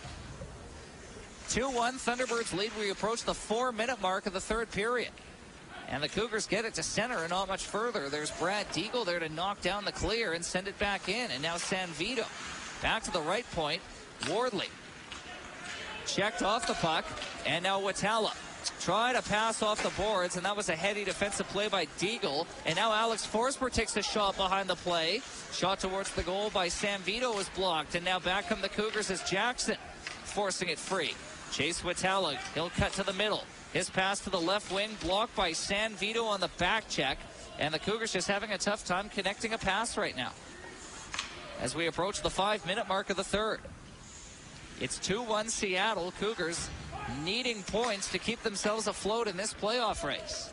two one Thunderbirds lead. We approach the four-minute mark of the third period. And the Cougars get it to center and not much further. There's Brad Deagle there to knock down the clear and send it back in. And now San Vito back to the right point. Wardley checked off the puck, and now Watala try to pass off the boards, and that was a heady defensive play by Deagle. And now Alex Forsberg takes a shot behind the play. Shot towards the goal by San Vito was blocked, and now back come the Cougars as Jackson forcing it free. Chase Watala, he'll cut to the middle. His pass to the left wing, blocked by San Vito on the back check, and the Cougars just having a tough time connecting a pass right now as we approach the five-minute mark of the third. It's two one Seattle. Cougars needing points to keep themselves afloat in this playoff race.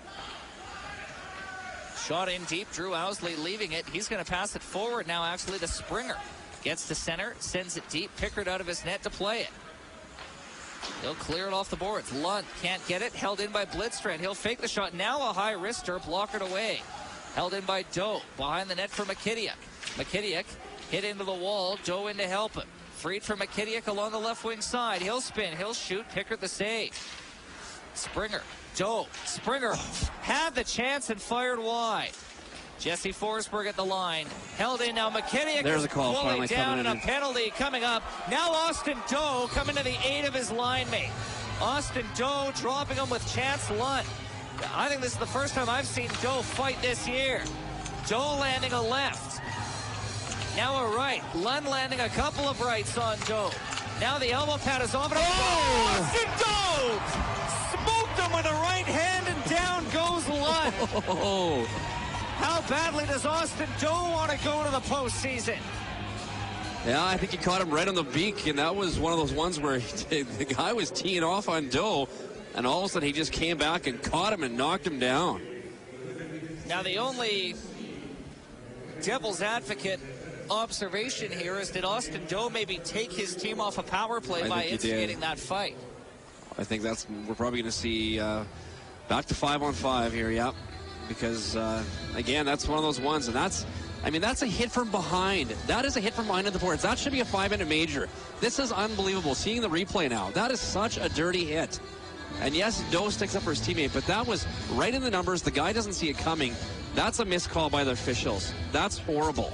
Shot in deep. Drew Owsley leaving it. He's going to pass it forward now, actually, to Springer. Gets to center, sends it deep. Pickard out of his net to play it. He'll clear it off the boards. Lund can't get it. Held in by Blitzstrand. He'll fake the shot. Now a high wrister. Blockered away. Held in by Doe. Behind the net for McKittiak. McKittiak hit into the wall. Doe in to help him. Freed for McKittiak along the left wing side. He'll spin. He'll shoot. Pickard the save. Springer. Doe. Springer had the chance and fired wide. Jesse Forsberg at the line. Held in now. McKittiak There's is a call fully down, and a in. penalty coming up. Now Austin Doe coming to the aid of his line mate. Austin Doe dropping him with Chance Lund. I think this is the first time I've seen Doe fight this year. Doe landing a left. Now a right. Lund landing a couple of rights on Doe. Now the elbow pad is off. And oh! Austin Doe smoked him with a right hand, and down goes Lund. Oh. How badly does Austin Doe want to go to the postseason? Yeah, I think he caught him right on the beak, and that was one of those ones where he, the guy was teeing off on Doe, and all of a sudden he just came back and caught him and knocked him down. Now the only devil's advocate observation here is, did Austin Doe maybe take his team off a power play I by think instigating that fight? I think that's, we're probably going to see uh, back to five on five here, yep. Because, uh, again, that's one of those ones, and that's, I mean, that's a hit from behind. That is a hit from behind at the boards. That should be a five-minute major. This is unbelievable. Seeing the replay now, that is such a dirty hit. And yes, Doe sticks up for his teammate, but that was right in the numbers. The guy doesn't see it coming. That's a missed call by the officials. That's horrible.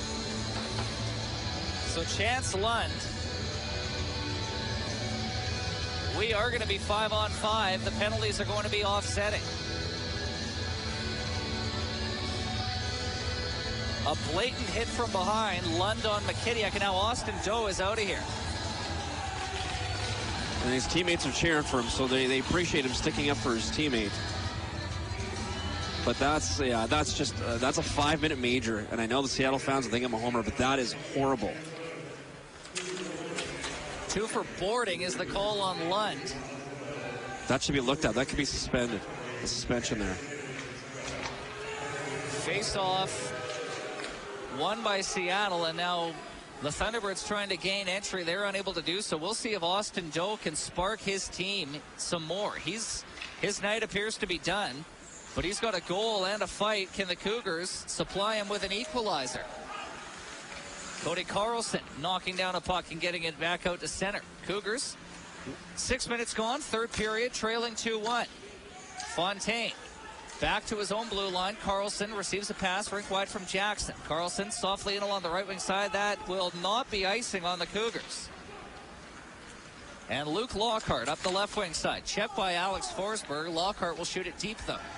So Chance Lund, we are going to be five on five. The penalties are going to be offsetting. A blatant hit from behind. Lund on McKittiak, and now Austin Doe is out of here. And his teammates are cheering for him, so they, they appreciate him sticking up for his teammate. But that's, yeah, that's just, uh, that's a five-minute major. And I know the Seattle fans will think I'm a homer, but that is horrible. Two for boarding is the call on Lund. That should be looked at. That could be suspended. A suspension there. Face off. Won by Seattle, and now The Thunderbirds trying to gain entry. They're unable to do so. We'll see if Austin Doe can spark his team some more. He's his night appears to be done, but he's got a goal and a fight. Can the Cougars supply him with an equalizer? Cody Carlson knocking down a puck and getting it back out to center. Cougars, six minutes gone, third period, trailing two one. Fontaine back to his own blue line. Carlson receives a pass rink wide from Jackson. Carlson softly in along the right wing side. That will not be icing on the Cougars. And Luke Lockhart up the left wing side. Checked by Alex Forsberg. Lockhart will shoot it deep though.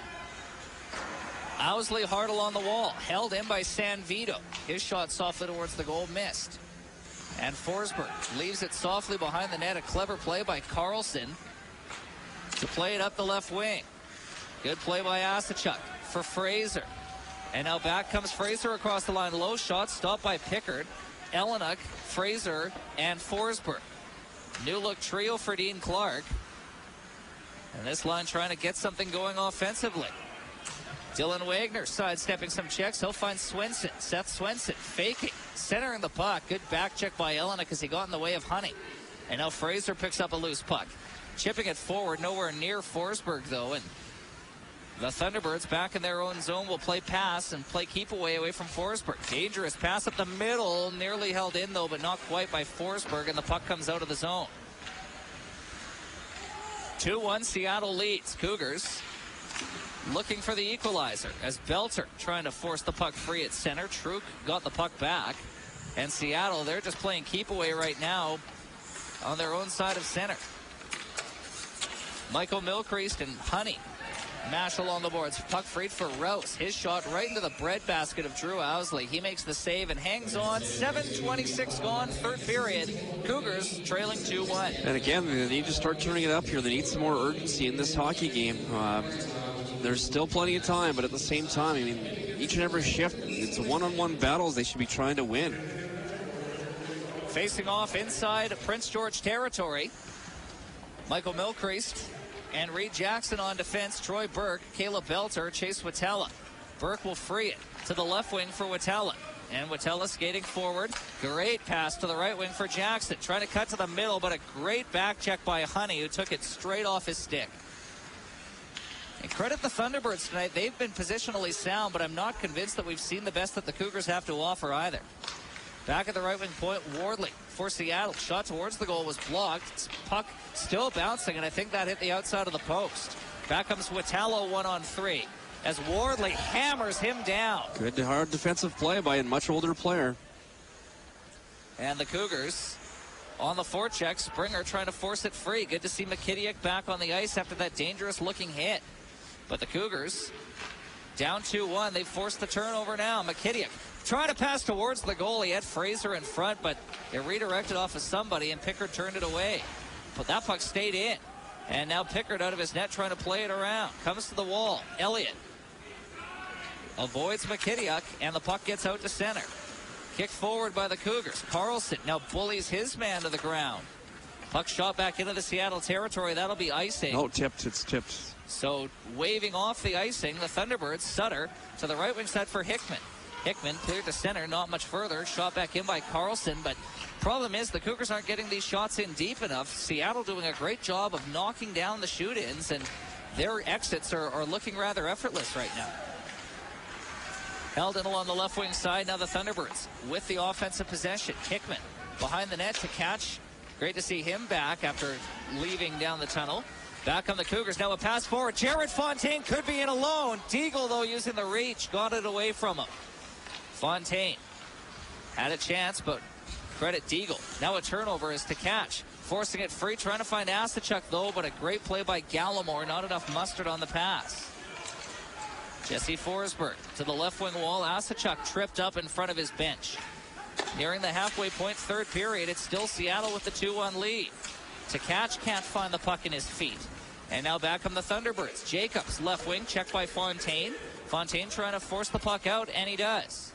Owsley hard along the wall. Held in by San Vito. His shot softly towards the goal, missed. And Forsberg leaves it softly behind the net. A clever play by Carlson to play it up the left wing. Good play by Asachuk for Fraser. And now back comes Fraser across the line. Low shot stopped by Pickard. Ellenuk, Fraser, and Forsberg. New look trio for Dean Clark. And this line trying to get something going offensively. Dylan Wagner sidestepping some checks. He'll find Swenson. Seth Swenson faking. Centering the puck. Good back check by Ellenuk as he got in the way of Honey. And now Fraser picks up a loose puck. Chipping it forward. Nowhere near Forsberg though. And the Thunderbirds back in their own zone will play pass and play keep away away from Forsberg. Dangerous pass up the middle. Nearly held in though, but not quite by Forsberg. And the puck comes out of the zone. two one Seattle leads. Cougars looking for the equalizer as Belter trying to force the puck free at center. Truk got the puck back. And Seattle, they're just playing keep away right now on their own side of center. Michael Milcreast and Honey mash along the boards. Puck freed for Rouse. His shot right into the breadbasket of Drew Owsley. He makes the save and hangs on. seven twenty-six gone, third period. Cougars trailing two one. And again, they need to start turning it up here. They need some more urgency in this hockey game. Um, there's still plenty of time, but at the same time, I mean, each and every shift, it's one-on-one battles they should be trying to win. Facing off inside Prince George territory, Michael Milcreast and Reed Jackson on defense. Troy Burke, Caleb Belter, Chase Watella. Burke will free it to the left wing for Watella. And Watella skating forward. Great pass to the right wing for Jackson. Trying to cut to the middle, but a great back check by Honey, who took it straight off his stick. And credit the Thunderbirds tonight. They've been positionally sound, but I'm not convinced that we've seen the best that the Cougars have to offer either. Back at the right wing point, Wardley for Seattle. Shot towards the goal was blocked. Puck still bouncing, and I think that hit the outside of the post. Back comes Watella one on three as Wardley hammers him down. Good hard defensive play by a much older player. And the Cougars on the forecheck. Springer trying to force it free. Good to see McKittiak back on the ice after that dangerous looking hit. But the Cougars down two one. They forced the turnover now. McKittiak trying to pass towards the goal. He had Fraser in front, but it redirected off of somebody, and Pickard turned it away. But that puck stayed in. And now Pickard out of his net trying to play it around. Comes to the wall. Elliott avoids McKittiak, and the puck gets out to center. Kicked forward by the Cougars. Carlson now bullies his man to the ground. Puck shot back into the Seattle territory. That'll be icing. Oh, tipped. It's tipped. So waving off the icing, the Thunderbirds. Sutter to the right wing side for Hickman. Hickman cleared to center, not much further. Shot back in by Carlson, but problem is the Cougars aren't getting these shots in deep enough. Seattle doing a great job of knocking down the shoot-ins, and their exits are, are looking rather effortless right now. Held in along the left wing side. Now the Thunderbirds with the offensive possession. Hickman behind the net to catch. Great to see him back after leaving down the tunnel. Back on the Cougars. Now a pass forward. Jared Fontaine could be in alone. Deagle, though, using the reach. Got it away from him. Fontaine had a chance, but credit Deagle. Now a turnover is to catch. Forcing it free. Trying to find Asachuk, though, but a great play by Gallimore. Not enough mustard on the pass. Jesse Forsberg to the left wing wall. Asachuk tripped up in front of his bench. Nearing the halfway point, third period. It's still Seattle with the two one lead. To catch, can't find the puck in his feet. And now back come the Thunderbirds. Jacobs, left wing, checked by Fontaine. Fontaine trying to force the puck out, and he does.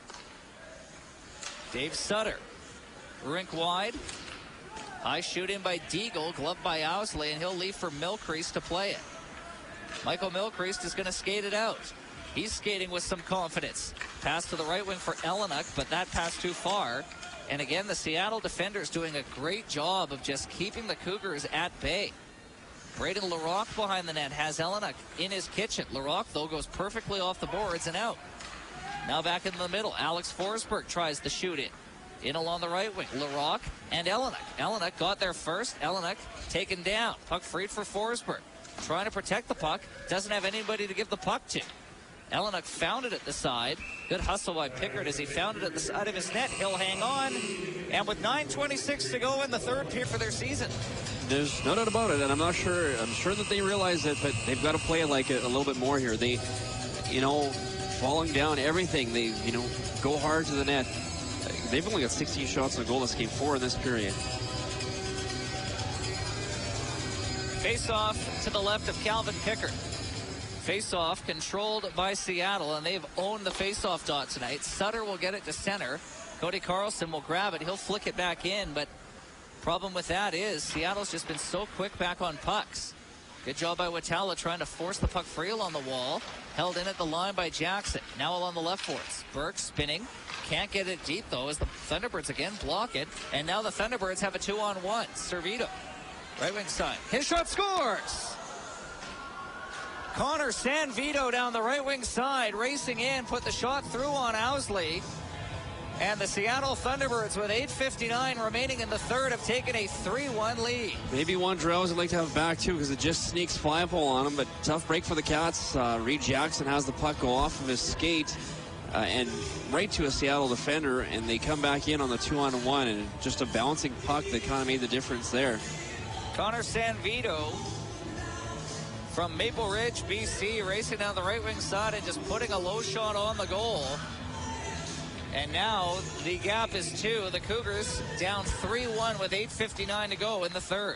Dave Sutter, rink wide. High shoot in by Deagle, gloved by Owsley, and he'll leave for Milcreast to play it. Michael Milcreast is going to skate it out. He's skating with some confidence. Pass to the right wing for Ellenuk, but that pass too far. And again, the Seattle defenders doing a great job of just keeping the Cougars at bay. Braden Larocque behind the net has Elenuck in his kitchen. Larocque, though, goes perfectly off the boards and out. Now back in the middle, Alex Forsberg tries to shoot it. In along the right wing, Larocque and Elenuck. Elenuck got there first. Elenuck taken down. Puck freed for Forsberg. Trying to protect the puck. Doesn't have anybody to give the puck to. Elenuck found it at the side. Good hustle by Pickard as he found it at the side of his net. He'll hang on. And with nine twenty-six to go in the third period for their season. There's no doubt about it, and I'm not sure. I'm sure that they realize it, but they've got to play it like it a little bit more here. They, you know, falling down everything. They, you know, go hard to the net. They've only got sixteen shots on goal this game, four in this period. Face-off to the left of Calvin Pickard. Face-off controlled by Seattle, and they've owned the face-off dot tonight. Sutter will get it to center. Cody Carlson will grab it. He'll flick it back in, but problem with that is Seattle's just been so quick back on pucks. Good job by Watala trying to force the puck free along the wall. Held in at the line by Jackson. Now along the left forwards. Burke spinning. Can't get it deep, though, as the Thunderbirds again block it. And now the Thunderbirds have a two-on-one. Servito, right wing side. His shot scores! Connor Sanvito down the right wing side, racing in, put the shot through on Owsley. And the Seattle Thunderbirds, with eight fifty-nine remaining in the third, have taken a three one lead. Maybe one Drowse would like to have back, too, because it just sneaks flyable on him. But tough break for the Cats. Uh, Reed Jackson has the puck go off of his skate uh, and right to a Seattle defender, and they come back in on the two-on-one, and just a bouncing puck that kind of made the difference there. Connor Sanvito from Maple Ridge, B C, racing down the right wing side and just putting a low shot on the goal. And now the gap is two. The Cougars down three one with eight fifty-nine to go in the third.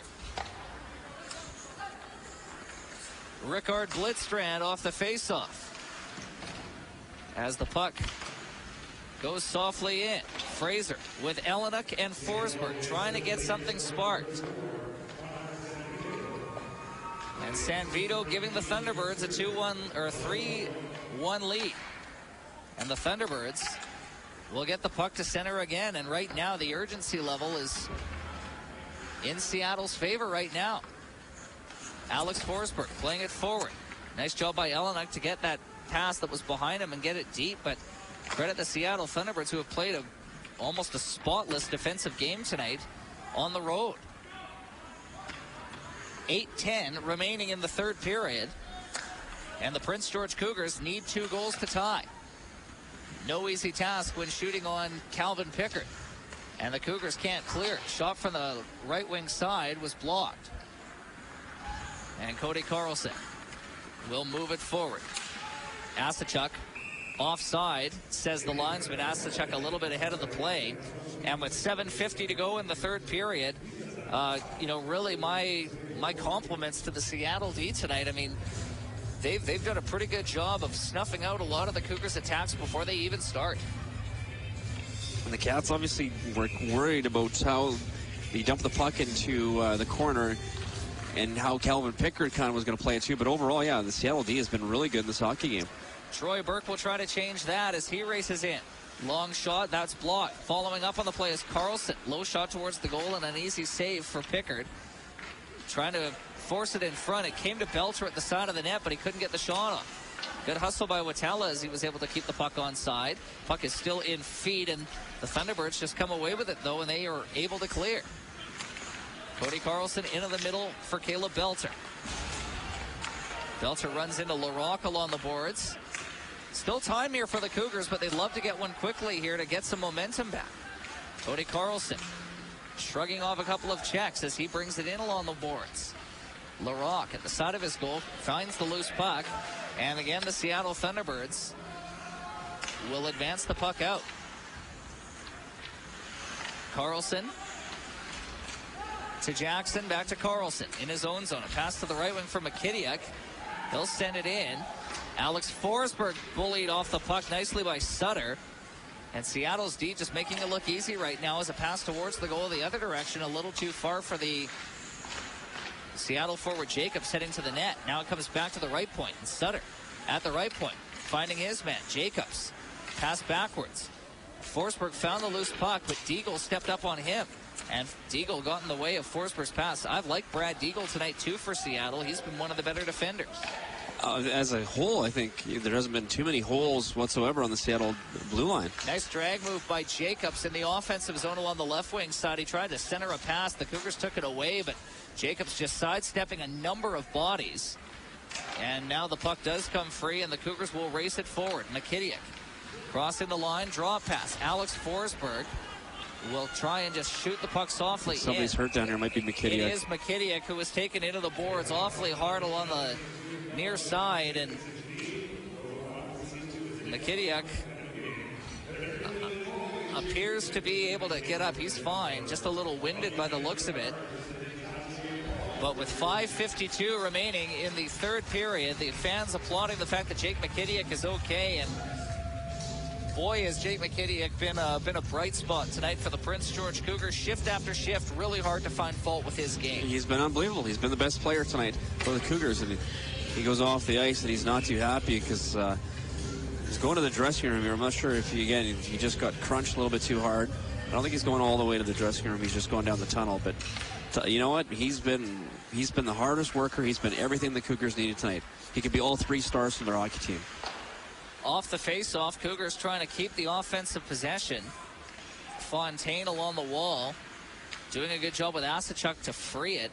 Rickard Blitzstrand off the faceoff. As the puck goes softly in. Fraser with Elenuck and Forsberg trying to get something sparked. And Sanvito giving the Thunderbirds a two one or three one lead. And the Thunderbirds will get the puck to center again. And right now the urgency level is in Seattle's favor right now. Alex Forsberg playing it forward. Nice job by Elenuck to get that pass that was behind him and get it deep. But credit the Seattle Thunderbirds, who have played a, almost a spotless defensive game tonight on the road. eight ten remaining in the third period. And the Prince George Cougars need two goals to tie. No easy task when shooting on Calvin Pickard. And the Cougars can't clear it. Shot from the right wing side was blocked. And Cody Carlson will move it forward. Asachuk offside, says the linesman. Asachuk a little bit ahead of the play. And with seven fifty to go in the third period, uh, you know, really my my compliments to the Seattle D tonight. I mean, they've, they've done a pretty good job of snuffing out a lot of the Cougars' attacks before they even start. And the Cats obviously were worried about how they dumped the puck into uh, the corner and how Calvin Pickard kind of was going to play it too. But overall, yeah, the Seattle D has been really good in this hockey game. Troy Burke will try to change that as he races in. Long shot, that's blocked. Following up on the play is Carlson. Low shot towards the goal and an easy save for Pickard. Trying to force it in front. It came to Belter at the side of the net, but he couldn't get the shot off. Good hustle by Watala as he was able to keep the puck onside. Puck is still in feet, and the Thunderbirds just come away with it, though, and they are able to clear. Cody Carlson into the middle for Caleb Belter. Belter runs into Larocque along the boards. Still time here for the Cougars, but they'd love to get one quickly here to get some momentum back. Cody Carlson shrugging off a couple of checks as he brings it in along the boards. Larocque at the side of his goal finds the loose puck. And again, the Seattle Thunderbirds will advance the puck out. Carlson to Jackson, back to Carlson in his own zone. A pass to the right wing from McKittiuk. He'll send it in. Alex Forsberg bullied off the puck nicely by Sutter. And Seattle's D just making it look easy right now as a pass towards the goal the other direction. A little too far for the Seattle forward Jacobs heading to the net. Now it comes back to the right point. And Sutter at the right point, finding his man, Jacobs. Pass backwards. Forsberg found the loose puck, but Deagle stepped up on him. And Deagle got in the way of Forsberg's pass. I've liked Brad Deagle tonight, too, for Seattle. He's been one of the better defenders. Uh, as a whole, I think there hasn't been too many holes whatsoever on the Seattle blue line. Nice drag move by Jacobs in the offensive zone along the left wing side. He tried to center a pass. The Cougars took it away, but Jacobs just sidestepping a number of bodies. And now the puck does come free, and the Cougars will race it forward. Mikitiuk crossing the line, draw pass. Alex Forsberg will try and just shoot the puck softly. Somebody's in. hurt down here. Might be Mikitiuk. It is Mikitiuk, who was taken into the boards awfully hard along the near side, and Mikitiuk appears to be able to get up. He's fine, just a little winded by the looks of it. But with five fifty-two remaining in the third period, the fans applauding the fact that Jake Mikitiuk is okay. And boy, has Jake Mikitiuk been a, been a bright spot tonight for the Prince George Cougars. Shift after shift, really hard to find fault with his game. He's been unbelievable. He's been the best player tonight for the Cougars. And he goes off the ice and he's not too happy because uh, he's going to the dressing room here. I'm not sure if he, again, he just got crunched a little bit too hard. I don't think he's going all the way to the dressing room. He's just going down the tunnel. But t- you know what? He's been he's been the hardest worker. He's been everything the Cougars needed tonight. He could be all three stars from their hockey team. Off the face-off, Cougars trying to keep the offensive possession. Fontaine along the wall, doing a good job with Asachuk to free it.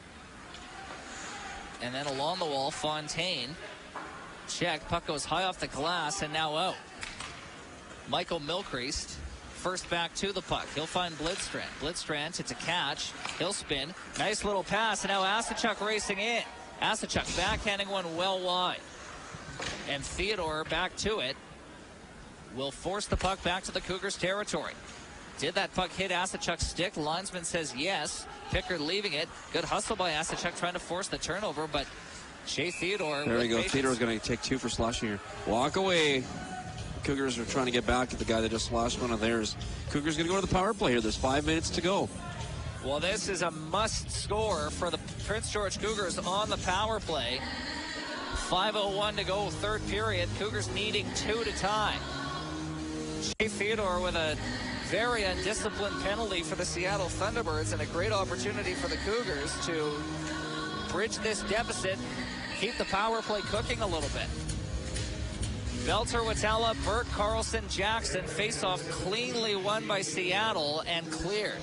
And then along the wall, Fontaine. Check, puck goes high off the glass and now out. Michael Milcreast, first back to the puck. He'll find Blidstrand. Blidstrand, it's a catch. He'll spin. Nice little pass, and now Asachuk racing in. Asachuk backhanding one well wide. And Theodore back to it will force the puck back to the Cougars territory. Did that puck hit Asachuk's stick? Linesman says yes. Pickard leaving it. Good hustle by Asachuk trying to force the turnover, but Shea Theodore. There we go. Theodore's going to take two for slashing here. Walk away. Cougars are trying to get back at the guy that just slashed one of theirs. Cougars going to go to the power play here. There's five minutes to go. Well, this is a must score for the Prince George Cougars on the power play. five oh one to go, third period. Cougars needing two to tie. Shea Theodore with a very undisciplined penalty for the Seattle Thunderbirds, and a great opportunity for the Cougars to bridge this deficit, keep the power play cooking a little bit. Belter, Watella, Burke, Carlson, Jackson. Face-off cleanly won by Seattle and cleared.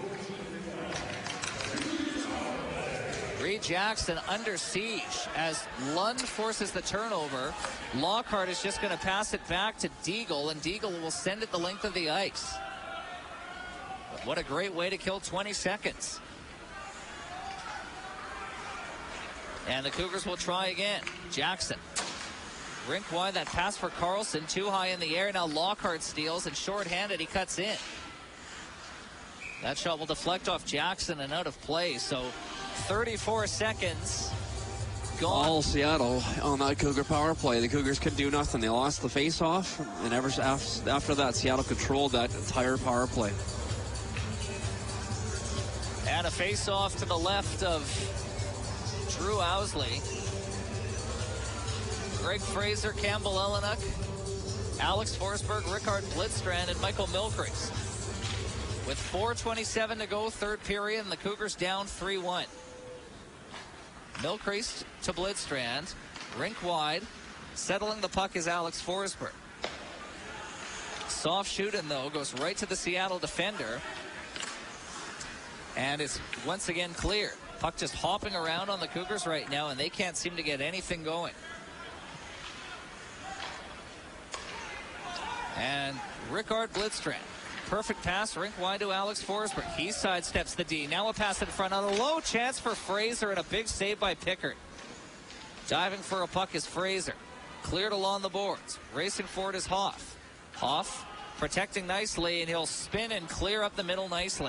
Reed Jackson under siege as Lund forces the turnover. Lockhart is just going to pass it back to Deagle, and Deagle will send it the length of the ice. What a great way to kill twenty seconds. And the Cougars will try again. Jackson. Rink wide, that pass for Carlson, too high in the air. Now Lockhart steals, and shorthanded, he cuts in. That shot will deflect off Jackson and out of play, so thirty-four seconds gone. All Seattle on that Cougar power play. The Cougars could do nothing. They lost the face-off, and ever after that, Seattle controlled that entire power play. And a face-off to the left of Drew Owsley. Greg Fraser, Campbell Ellenuk, Alex Forsberg, Rickard Blidstrand, and Michael Milcreast. With four twenty-seven to go, third period, and the Cougars down three one. Milcreast to Blidstrand, rink wide. Settling the puck is Alex Forsberg. Soft shooting, though, goes right to the Seattle defender. And it's once again cleared. Puck just hopping around on the Cougars right now, and they can't seem to get anything going. And Rickard Blidstrand. Perfect pass, rink wide to Alex Forsberg. He sidesteps the D. Now a pass in front on a low chance for Fraser, and a big save by Pickard. Diving for a puck is Fraser. Cleared along the boards. Racing forward is Hoff. Hoff protecting nicely, and he'll spin and clear up the middle nicely.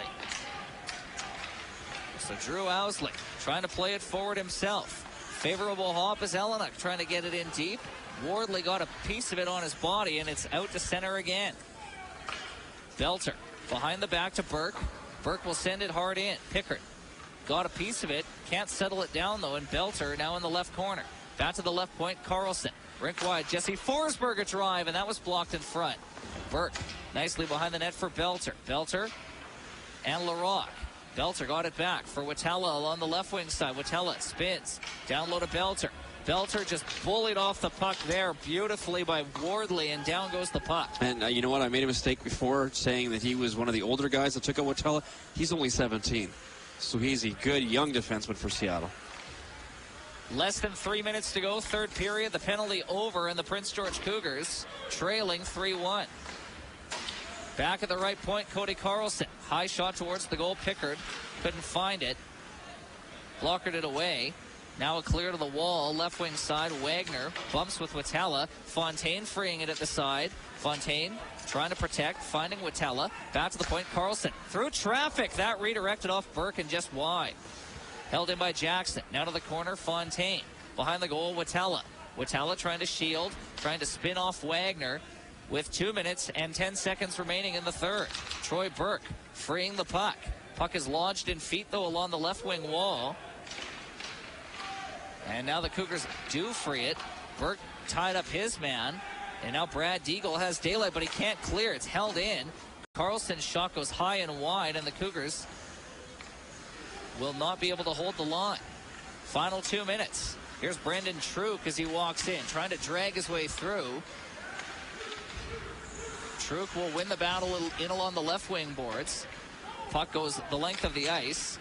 So Drew Owsley trying to play it forward himself. Favorable hop is Ellenuk trying to get it in deep. Wardley got a piece of it on his body, and it's out to center again. Belter behind the back to Burke. Burke will send it hard in. Pickard got a piece of it. Can't settle it down, though, and Belter now in the left corner. Back to the left point, Carlson. Rink wide, Jesse Forsberg a drive, and that was blocked in front. Burke nicely behind the net for Belter. Belter and Larocque. Belter got it back for Watella along the left wing side. Watella spins. Down low to Belter. Belter just bullied off the puck there beautifully by Wardley, and down goes the puck. And uh, you know what? I made a mistake before saying that he was one of the older guys that took out Watella. He's only seventeen. So he's a good young defenseman for Seattle. Less than three minutes to go, third period. The penalty over, and the Prince George Cougars trailing three one. Back at the right point, Cody Carlson. High shot towards the goal. Pickard couldn't find it. Blockered it away. Now a clear to the wall. Left wing side. Wagner bumps with Watella. Fontaine freeing it at the side. Fontaine trying to protect. Finding Watella. Back to the point. Carlson through traffic. That redirected off Burke and just wide. Held in by Jackson. Now to the corner. Fontaine. Behind the goal. Watella. Watella trying to shield. Trying to spin off Wagner. With two minutes and ten seconds remaining in the third. Troy Burke freeing the puck. Puck is lodged in feet, though, along the left wing wall. And now the Cougars do free it. Burke tied up his man. And now Brad Deagle has daylight, but he can't clear. It's held in. Carlson's shot goes high and wide, and the Cougars will not be able to hold the line. Final two minutes. Here's Brendan Truk as he walks in, trying to drag his way through. Truk will win the battle in along the left wing boards. Puck goes the length of the ice.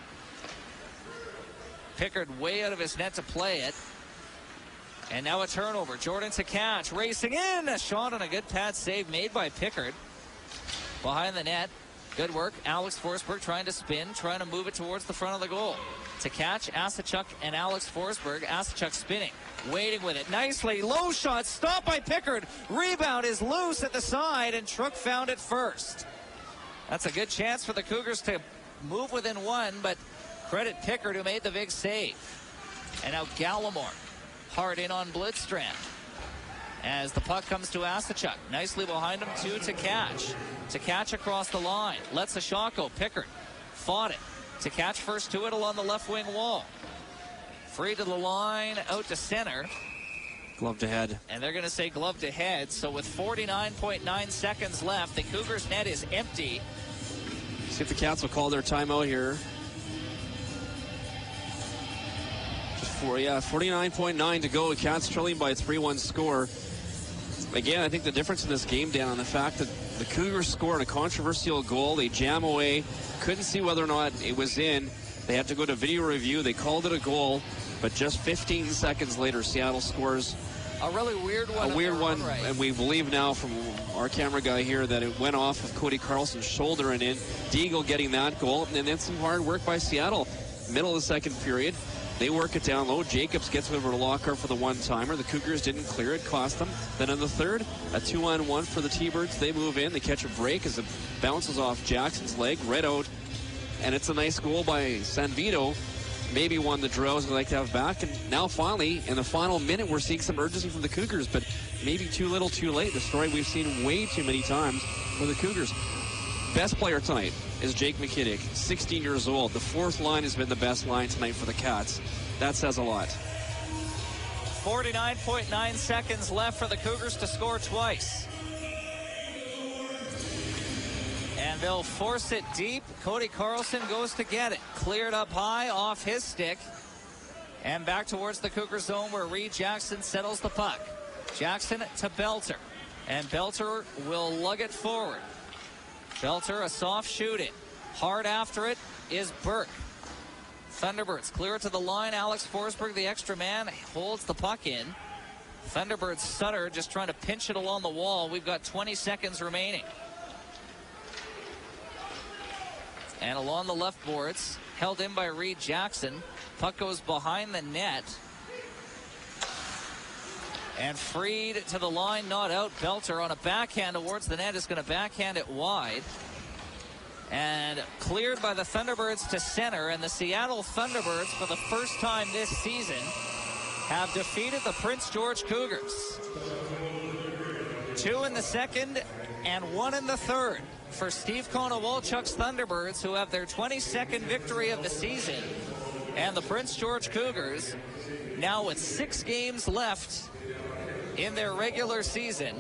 Pickard way out of his net to play it. And now a turnover. Jordan to catch. Racing in. A shot and a good pad save made by Pickard. Behind the net. Good work. Alex Forsberg trying to spin. Trying to move it towards the front of the goal. To catch Asachuk and Alex Forsberg. Asachuk spinning. Waiting with it nicely. Low shot stopped by Pickard. Rebound is loose at the side, and Truk found it first. That's a good chance for the Cougars to move within one, but credit Pickard who made the big save. And now Gallimore hard in on Blidstrand as the puck comes to Asachuk. Nicely behind him, two to catch. To catch across the line. Lets a shot go. Pickard fought it. To catch first to it along the left wing wall. Free to the line, out to center. Glove to head. And they're going to say glove to head. So with forty-nine point nine seconds left, the Cougars' net is empty. See if the Cats will call their timeout here. Just four, yeah, forty-nine point nine to go. The Cats trailing by a three one score. Again, I think the difference in this game, Dan, on the fact that the Cougars scored a controversial goal. They jam away. Couldn't see whether or not it was in. They had to go to video review. They called it a goal. But just fifteen seconds later, Seattle scores a really weird one. A weird one, right. And we believe now from our camera guy here that it went off of Cody Carlson's shoulder and in. Deagle getting that goal, and then some hard work by Seattle. Middle of the second period, they work it down low. Jacobs gets over to Lockhart for the one-timer. The Cougars didn't clear it, cost them. Then in the third, a two-on-one for the T-Birds. They move in. They catch a break as it bounces off Jackson's leg, right out. And it's a nice goal by Sanvito. Maybe one the Drells would like to have back. And now finally, in the final minute, we're seeing some urgency from the Cougars, but maybe too little too late. The story we've seen way too many times for the Cougars. Best player tonight is Jake McKinnick, sixteen years old. The fourth line has been the best line tonight for the Cats. That says a lot. forty-nine point nine seconds left for the Cougars to score twice. And they'll force it deep. Cody Carlson goes to get it. Cleared up high off his stick. And back towards the Cougar zone where Reed Jackson settles the puck. Jackson to Belter. And Belter will lug it forward. Belter, a soft shooting. Hard after it is Burke. Thunderbirds clear it to the line. Alex Forsberg, the extra man, holds the puck in. Thunderbirds Sutter just trying to pinch it along the wall. We've got twenty seconds remaining. And along the left boards, held in by Reed Jackson. Puck goes behind the net. And freed to the line, not out. Belter on a backhand towards the net is going to backhand it wide. And cleared by the Thunderbirds to center. And the Seattle Thunderbirds, for the first time this season, have defeated the Prince George Cougars. Two in the second and one in the third for Steve Konowalchuk's Thunderbirds, who have their twenty-second victory of the season. And the Prince George Cougars, now with six games left in their regular season,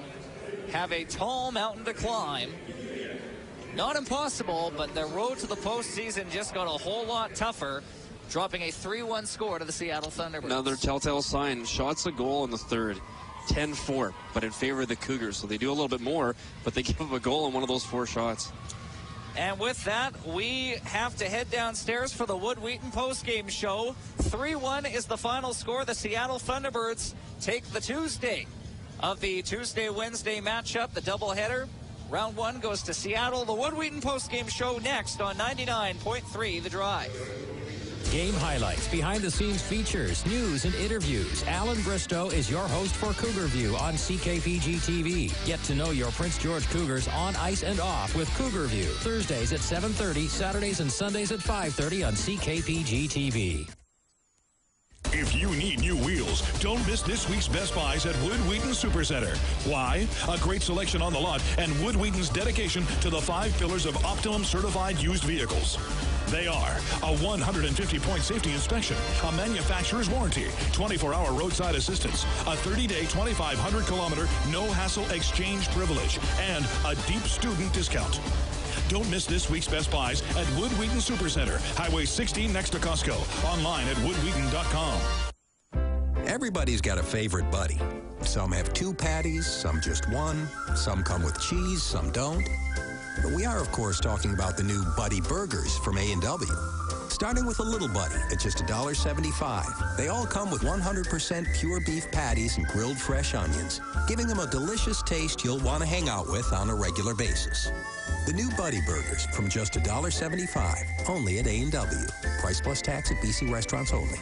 have a tall mountain to climb. Not impossible, but the road to the postseason just got a whole lot tougher, dropping a three one score to the Seattle Thunderbirds. Another telltale sign. Shots a goal in the third. ten four, but in favor of the Cougars. So they do a little bit more, but they give up a goal on one of those four shots. And with that, we have to head downstairs for the Wood Wheaton postgame show. three one is the final score. The Seattle Thunderbirds take the Tuesday of the Tuesday-Wednesday matchup, the doubleheader. Round one goes to Seattle. The Wood Wheaton postgame show next on ninety-nine point three The Drive. Game highlights, behind-the-scenes features, news, and interviews. Alan Bristow is your host for Cougar View on C K P G T V. Get to know your Prince George Cougars on, ice, and off with Cougar View. Thursdays at seven thirty, Saturdays and Sundays at five thirty on C K P G T V. If you need new wheels, don't miss this week's Best Buys at Wood Wheaton Supercenter. Why? A great selection on the lot and Wood Wheaton's dedication to the five pillars of Optimum certified used vehicles. They are a one hundred fifty point safety inspection, a manufacturer's warranty, twenty-four hour roadside assistance, a thirty day, twenty-five hundred kilometer no-hassle exchange privilege, and a deep student discount. Don't miss this week's Best Buys at Wood Wheaton Supercenter, Highway sixteen next to Costco. Online at wood wheaton dot com. Everybody's got a favorite buddy. Some have two patties, some just one. Some come with cheese, some don't. But we are, of course, talking about the new Buddy Burgers from A and W. Starting with a little Buddy at just one dollar seventy-five. They all come with one hundred percent pure beef patties and grilled fresh onions, giving them a delicious taste you'll want to hang out with on a regular basis. The new Buddy Burgers from just one dollar seventy-five, only at A and W. Price plus tax at B C restaurants only.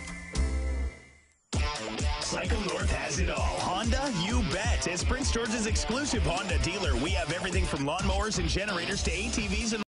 Cycle North has it all. Honda, you bet. As Prince George's exclusive Honda dealer, we have everything from lawnmowers and generators to A T Vs and